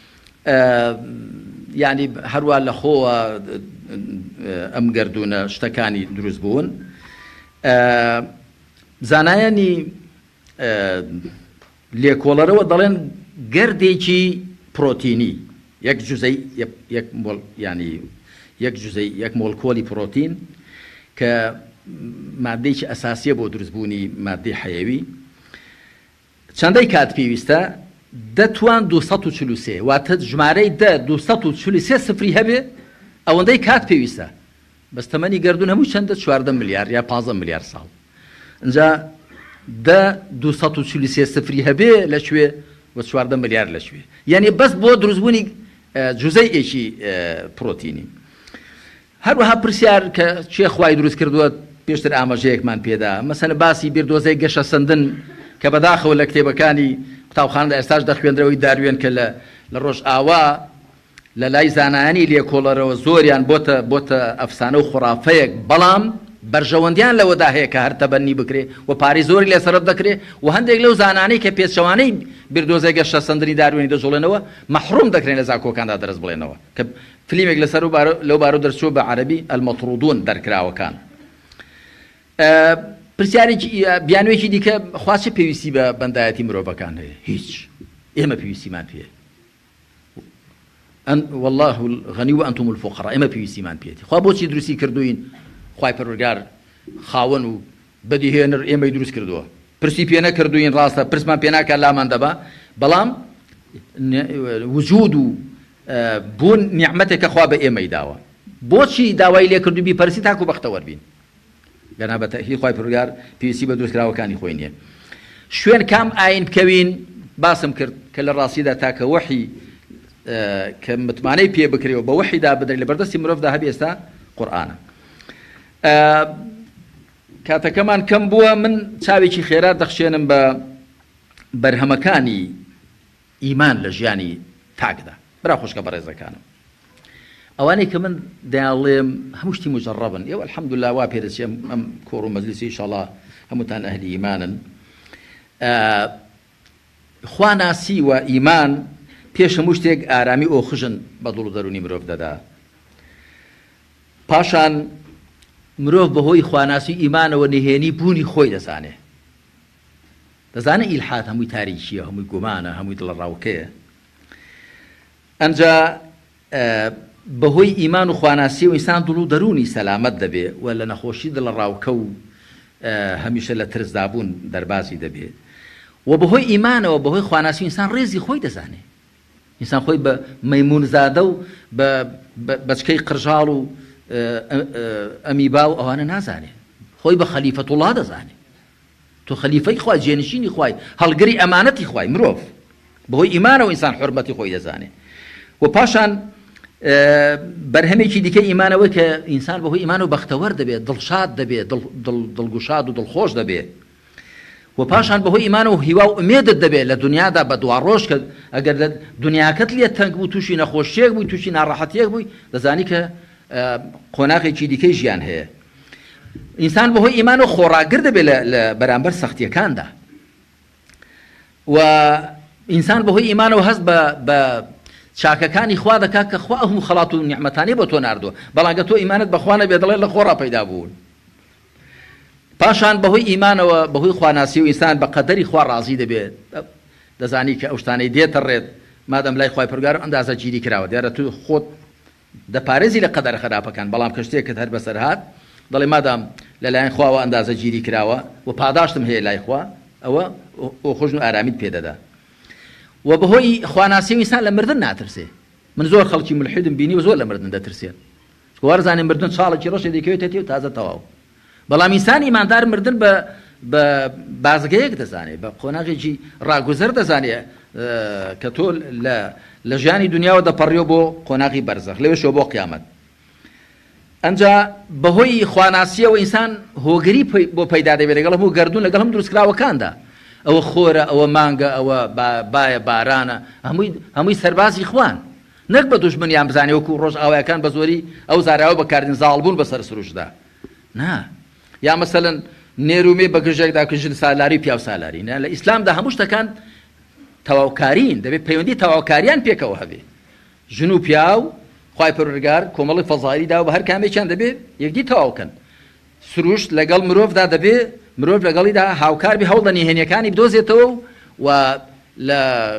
یعنی هەروە لە خۆوە ئەم گەردوونە شتەکانی دروست بوون. زانایانی لێکۆڵەرەوە دەڵێن گەردێکی پرۆتینی یەک جوزەی ینی یەک جوزەی یەک مۆلکۆلی پرۆتین کە مادەیەکی ئەساسیە بۆ دروستبوونی مادەی حەیەوی چەندەی کات پێویستە دەتوان دووسەد و چل و سێ واتە ژمارەی دە دووسەد و چل و سێ سفری هەبێ ئەوەندەی کات پێویستە بەس تەمەنی گەردوون هەموو چەندە چواردە ملیار یا پانزە ملیار ساڵ اینجا دە دووسەد و چل و سێ سفری هەبێ لەکوێ بۆ چواردە ملیار لەکوێ یعنی بەس بۆ دروستبوونی جوزەیەکی پرۆتینی. هەروەها پرسیار کە چێ خوای دروست کردووە پێشتر ئاماژەیەکمان پێدا مەسەلەن باسی بیردۆزەی گەشە سندن کە بەداخەوە لە کتێبەکانی قوتابخانەدا ئێستاش دەخوێندرەوەی داروێن کە لە ڕۆژ ئاوا لە لای زانایانی لێکۆڵەرەوە زۆریان بۆتە بۆتە ئەفسانە و خوڕافەیەک بەڵام بەرژەوەندیان لەوەدا هەیە کە هەر تەبەنی بکرێ و پارەی زۆری لێسەرف دەکرێ و هەندێک لەو زانانەی کە پێچەوانەی بیردۆزەی گەشە سەندنی داروێنی دەجوڵێنەوە مەحروم دەکرێن لە زاکۆکاندا دەرەست بڵێنەوە کە فلیمێک لەسەر لەو بارە دەرچووە بە عەرەبی ئەلمەطرودون دەرکراوەکان. پرسیارێکی بیانوێکی دیکە خوا چه پێویستی بە بەندایەتی مرۆڤەکان هەیە؟ هیچ ئێمە پێویستیمان پێ ئەن والله الغنی و ئەنتم الفقراء ئێمە پێویستیمان پێێتی خوا بۆچی دروستی کردوین خوای پەروەردگار خاوەن و بەدیهێنەر ئێمەی دروست کردووە پرسی پێ نەکردوین ڕاستە پرسمان پێ ناکات لامان دەبا بەڵام وجود و بوون نیعمەتێکە خوا بە ئێمەی داوە بۆچی داوای لێ کردو بیپەرسی تاکو بەختەوەربین گەنا بە تەهیل خوای پەروەردگار پێویستی بە دروستکراوەکانی خۆی نییە شوێن کام ئاین بکەوین باسم کرد کە لە ڕاستیدا تاکە وەحی کە متمانەی پێ بکرێەوە بە وەحیدا بدرێت لە بەردەستی مرۆڤدا هەبێ ئێستا قورئانە کاتەکەمان کەم بووە من چاوێکی خێرا دەخشێنم بە بەرهەمەکانی ئیمان لە ژیانی تاکدا برا خۆشکە بەڕێزەکانم ئەوانەی کە من دەیاڵێم هەموو شتی مجەڕەبن ئێوە الحەمدولله وا پێدەچێم ئەم کۆڕ و مەجلیسی ئینشاڵڵا هەمووتان ئەهلی ئیمانن خواناسی و ئیمان پێش هەموو شتێک ئارامی ئۆخژن بە دڵ و دەرونی مرۆڤ دەدا پاشان مرۆڤ بەهۆی خواناسی ئیمانەوە نهێنی بوونی خۆی دەزانێ دەزانێت ئیلحاد هەمووی تاریکیە هەمووی گومانە هەمووی دڵڕاوکەیە ئەنجا بەهۆی ئیمان و خواناسی و ئینسان دڵ و دەرونی سەلامەت دەبێ و لە نەخۆشی دڵڕاوکە و هەمیشە لە ترسدابوون دەربازی دەبێ و بەهۆی ئیمانەوە بەهۆی خواناسی ئینسان ڕێزی خۆی دەزانێ ئینسان خۆی بە مەیمونزادە و بە بەچکەی قرژاڵ و ئەمیبا و ئەوانە نازانێ خۆی بە خەلیفەتوڵڵا دەزانێ تۆ خەلیفەی خوای جێنشینی خوای هەڵگری ئەمانەتی خوای مرۆڤ بەهۆی ئیمانەوە ئینسان حورمەتی خۆی دەزانێ و پاشان بەرهەمێکی دیکە ئیمانەوەی کە ئینسان بەهۆی ئیمان و بەختەوەر دەبێت دڵشاد دەبێت دڵگوشاد و دڵخۆش دەبێت و پاشان بەهۆی ئیمان و هیوا و ئومێدت دەبێت لە دنیادا بە دوا ڕۆژ کە ئەگەر دنیاکەت لێ تەنگ بوو تووشی نەخۆشیەک بووی تووشی ناڕەحەتیەک بووی دەزانی کە قۆناغێکی دیکەی ژیان هەیە ئینسان بەهۆی ئیمان و خۆڕاگر دەبێت لە بەرامبەر سەختیەکاندا و ئینسان بەهۆی ئیمانەوە هەست بە چاکەکانی خوا دەکات کە خوا هەموو خەڵات و نیعمەتانی بۆ تۆ ناردووە بەڵام کە تۆ ئیمانت بەخوا نەبێ دەڵێ لە خۆڕا پەیدا بوون پاشان بەهۆی ئیمانەوە بەهۆی خواناسی و ئینسان بە قەدەری خوا ڕازی دەبێت دەزانی کە ئەو شتانەی دێتە ڕێت مادەم لای خوای پەروەردگار ئەندازە گیری کراوە دیارە تو خۆت دەپارێزی لە قەدەر خراپەکان بەڵام کە شتێکت هەر بەسەر هات دەڵێ مادام لەلایەن خواوە ئەندازە گیری کراوە و پاداشتم هەیە لای خوا ئەوە ئۆخۆژن و ئارامیت پێدەدا و بەهۆی خواناسی و ئینسان لە مردن ناترسێ من زۆر خەڵکی ملحیدم بینی و زۆر لە مردن دەترسێن وەرزانێ مردن ساڵێکی ڕۆژێ دەکەوێتێتی و تازە تەواو بەڵام ئینسان ئیماندار مردن بە بازگەیەک دەزانێت بە قۆناغێکی ڕاگوزەر دەزانێت کە تۆ لە ژیانی دنیاوە دەپەڕیەوە بۆ قۆناغی بەرزەخ لەوێشەوە بۆ قیامەت ئەنجا بەهۆی خواناسیەوە ئینسان هۆگری بۆ پەیدا دەبێت لەگەڵ هەموو گەردوون لەگەڵ هەم دروستکراوەکاندا ئەوە خۆرە ئەوە مانگە ئەوە بایە بارانە هەمووی سەربازی خوان نەک بە دوژمنیان بزانێ وەکو ڕۆژ ئاوایەکان بە زۆری ئەو زاراوە بەکاردن زاڵبوون بەسەر سروشدا نا یا مەسەلەن نێرومێ بە گژێکدا کوژن سالاری پیاو سالاری نه لە ئیسلامدا هەموو شتەکان تەواوکارین دەبێت پەیوەندی تەواوکاریان پێکەوە هەبێ ژن و پیاو خوای پەروەردگار کۆمەڵی فەزایلی داوە بە هەر کامێکیان دەبێت یەکدی تەواوکەن سروشت لەگەڵ مرۆڤدا دەبێت مرۆڤ لەگەڵیدا هاوکار بێ هەوڵ لە نهێنیەکانی بدۆزێتەوە و لە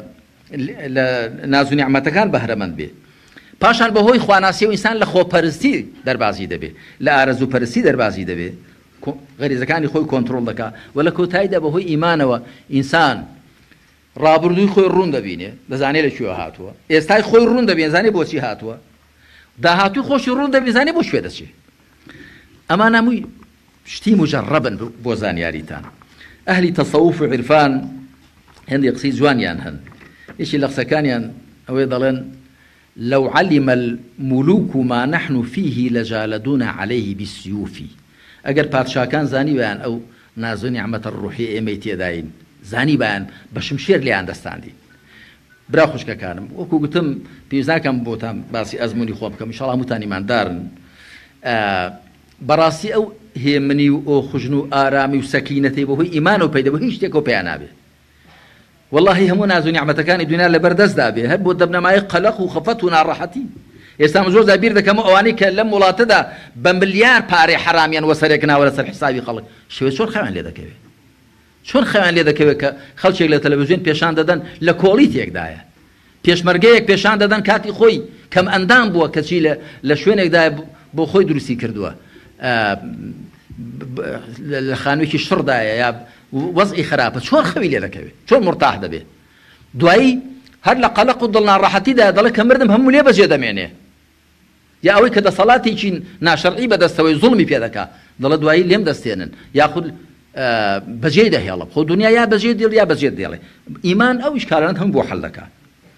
ناز و نیعمەتەکان بەهرەمەند بێ پاشان بەهۆی خواناسی و ئینسان لە خۆپەرستی دەربازی دەبێت لە ئارەزوپەرستی دەربازی دەبێت غەریزەکانی خۆی کۆنتڕۆڵ دەکات و لە کۆتاییدا بەهۆی ئیمانەوە ئینسان ڕابردووی خۆی ڕوون دەبینێ دەزانێت لەکوێ هاتووە ئێستای خۆی ڕوون دەبێت زانێ بۆچی هاتووە داهاتووی خۆشی ڕوون دەبێت زانێ بۆ شوێ دەچێت ئەمان هەمووی شتی مجەڕەبن بۆ زانیاریتان ئەهلی تەسەووف و عیرفان هەندێک قسەی جوانیان هەن یەکی لە قسەکانیان ئەوەی دەڵێن لو علم الملوك ما نحن فيه لجالدونا عليه بالسيوف ئەگەر پادشاکان زانی بەیان ئەو ناز و نیعمەتە ڕوحی ئێمەی تێداین زانی بەیان بە شمشێر لێیان دەستاندی برا خوشکەکانم وەکو گوتم پێویست ناکەم بۆتان باسی ئەزمموی خۆ بکەم ئینشاڵڵا هەمووتان ئیماندارن بەڕاستی ئەو هێمنی و ئەو خوژن و ئارامی و سەکینەتی بەهۆی ئیمان و پەیدا بە هیچ شتێکەوە پێیان نابێ واللهی هەموو ناز و نیعمەتەکانی دنیا لەبەردەستدا بێ هەر بۆ دەبنەمای قەلەق و خەفەت و ناڕەحەتی ئێستا زۆر زابیر دەکەم ئەوانەی کە لەم وڵاتەدا بە ملیار پارەی حرامیان وەسەرێک ناوە لەسەر حسابی خەڵک شێوە چۆن خەویان لێ دەکەوێت چۆن خەیان لێ دەکەوێت کە خەڵکێک لە تەلەڤیزیۆن پێشان دەدەن لە کۆڵی تێکدایە پێشمەرگەیەک پێشان دەدەن کاتی خۆی کەم ئەندام بووە کەچی لە شوێنێکدایە بۆ خۆی دروستی کردووە لە خانوویەکی شڕدایە یا وەزعی خراپە چۆن خەوی لێ دەکەوێت چۆن مرتاح دەبێت دوایی هەر لە قەلق و دڵناڕەحەتیدا دەڵێ کە مردم هەموو لێ بەجێ دەمێنێ یا ئەوەی کە دەسەڵاتێکی ناشەرعی بەدەستەوەی زوڵمی پێ دەکا دەڵێ دوایی لێم دەستێنن یاخود بەجێ دەهێڵە خۆ دنیا یا بەجێ دێڵ یا بەجێ دێڵێ ئیمان ئەو ئیشکالانە هەم بۆ حەڵ دەکات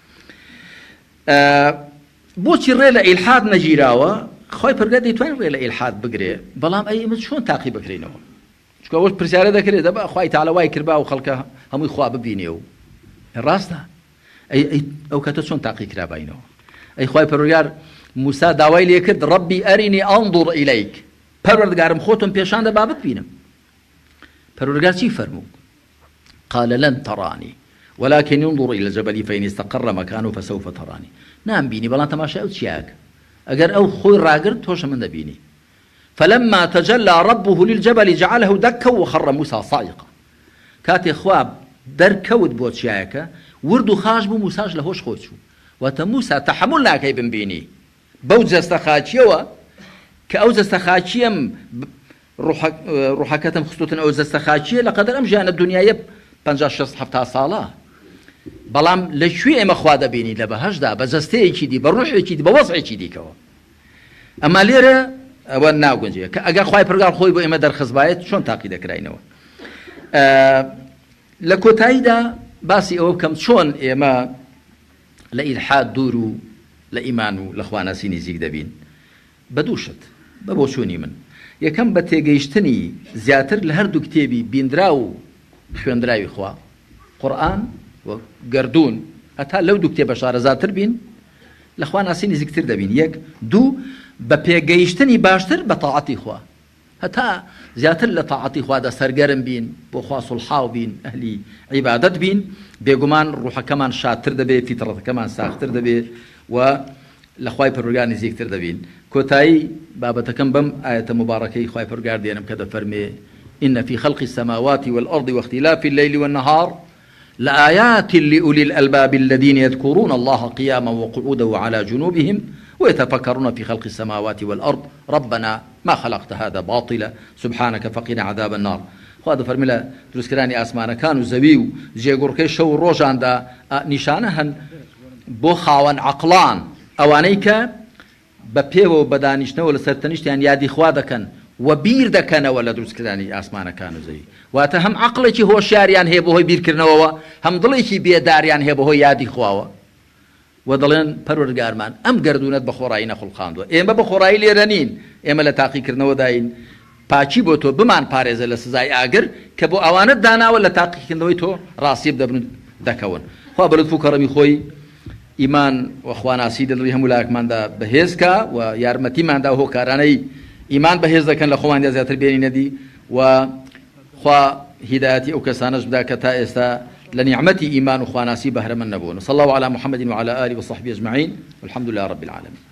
بۆچی ڕێ لە ئیلحاد نەگیراوە خۆی پرگە دەیتوانین ڕێ لە ئیلحاد بگرێ بەڵام ئەی ئێمە چۆن تاقی بکرینەوە چکە ئەوش پرسیارە دەکرێت دەبا خوای تەعاڵا وای کردبا و خەڵکە هەمووی خوا ببینێ و ڕاستە ئەی ئەو کاتە چۆن تاقی کرابینەوە ئەی خوای پەروەردگار موسا داوای لێ کرد ڕەبی ئەرینی ئەنظر ئیلەیک پەروەردگارم خۆتم پێشان دە با بتبینم پەروەردگار چی فەرموو قال لن تراني ولكن انظر إلى الجبل فإن استقر مكانه فسوف تراني نام بيني بلان تماشا أو تشياك أجر أو خوي راقر توش من دبيني فلما تجلى ربه للجبل جعله دكا وخر موسى صاعقا كاتي خواب دركود بوت شياك وردو خاش بو موساش لهوش خوشو وتا موسى تحملنا كي بنبيني بوز استخاتشيوا كأوز استخاتشيم روحك روحكتم خصوصا أوز استخاتشيه لقدر أمجان الدنيا يب پەنجا شەست هەفتا ساڵە بەڵام لەکوێ ئێمە خوا دەبینی لە بەهەشدا بە جەستەیەکی دی بە ڕوحێکی دی بە وەزعێکی دیکەوە ئەما لێرە ئەوە ناگونجێ کە ئەگەر خوای پەروەردگار خۆی بۆ ئێمە دەرخستبایەت چۆن تاقی دەکراینەوە لە کۆتاییدا باسی ئەوە بکەم چۆن ئێمە لە ئیلحاد دوور و لە ئیمان و لە خواناسی نزیک دەبین بە دوو شت بە بۆ چوونی من یەکەم بە تێگەیشتنی زیاتر لە هەردوو کتێبی بیندرا و خوێندراوی خوا قورئان و گەردوون هەتا لەو دوو کتێبە شارەزاتر بین لە خواناسی نزیکتر دەبین یەک دوو بە پێگەیشتنی باشتر بە تاعەتی خوا هەتا زیاتر لە تاعەتی خوادا سەرگەرم بین بۆ خوا سوڵحاو بین ئەهلی عیبادەت بین بێگومان ڕوحەکەمان شادتر دەبێت فیترەتەکەمان ساختر دەبێت و لە خوای پەروەردگار نزیکتر دەبین کۆتایی بابەتەکەم بەم ئاەتە مبارەکەی خوای پەروەردگار دێنم کە دەفەرمێ إن في خلق السماوات والأرض واختلاف الليل والنهار لآيات لأولي الألباب الذين يذكرون الله قياما وقعودا وعلى جنوبهم ويتفكرون في خلق السماوات والأرض ربنا ما خلقت هذا باطلا سبحانك فقنا عذاب النار خواهد فرملا دروسكراني آسمانا كانوا زويو جيغوركي شو روجان دا نشانهن بو خاوان عقلان اوانيك بپیو بدانشنو لسرتنشتیان یادی خوا دەکەن و بیر دەکەنەوە لە دروستکردنی ئاسمانەکان و زەوی واتە هەم عەقڵێکی هۆشیاریان هەیە بەهۆی بیرکردنەوەوە هەم دڵێکی بێداریان هەیە بەهۆی یادی خواوە و دەڵێن پەروەردگارمان ئەم گەردونەت بە خۆڕایی نەخوڵقاندووە ئێمە بە خۆڕایی لێرە نین ئێمە لە تاقیکردنەوە داین پاچی بۆ تۆ بمان پارێزە لە سزای ئاگر کە بۆ ئەوانت داناوە لە تاقیکردنەوەی تۆ ڕاستی بدەبن دەکەون خوا بەلوتف و کەڕەمی خۆی ئیمان و خواناسی دڵی هەموو لایەکماندا بەهێزکە و یارمەتیماندا و هۆکارانەی ئیمان بەهێز دەکەن لە خۆماندا زیاتر بێنینەدی و خوا هیدایەتی ئەو کەسانەش بدا کە تا ئێستا لە نیعمەتی ئیمان و خواناسی بەهرەمەند نەبوون. صلى الله على محمد وعلى آله وصحبه أجمعين والحمد لله رب العالمين.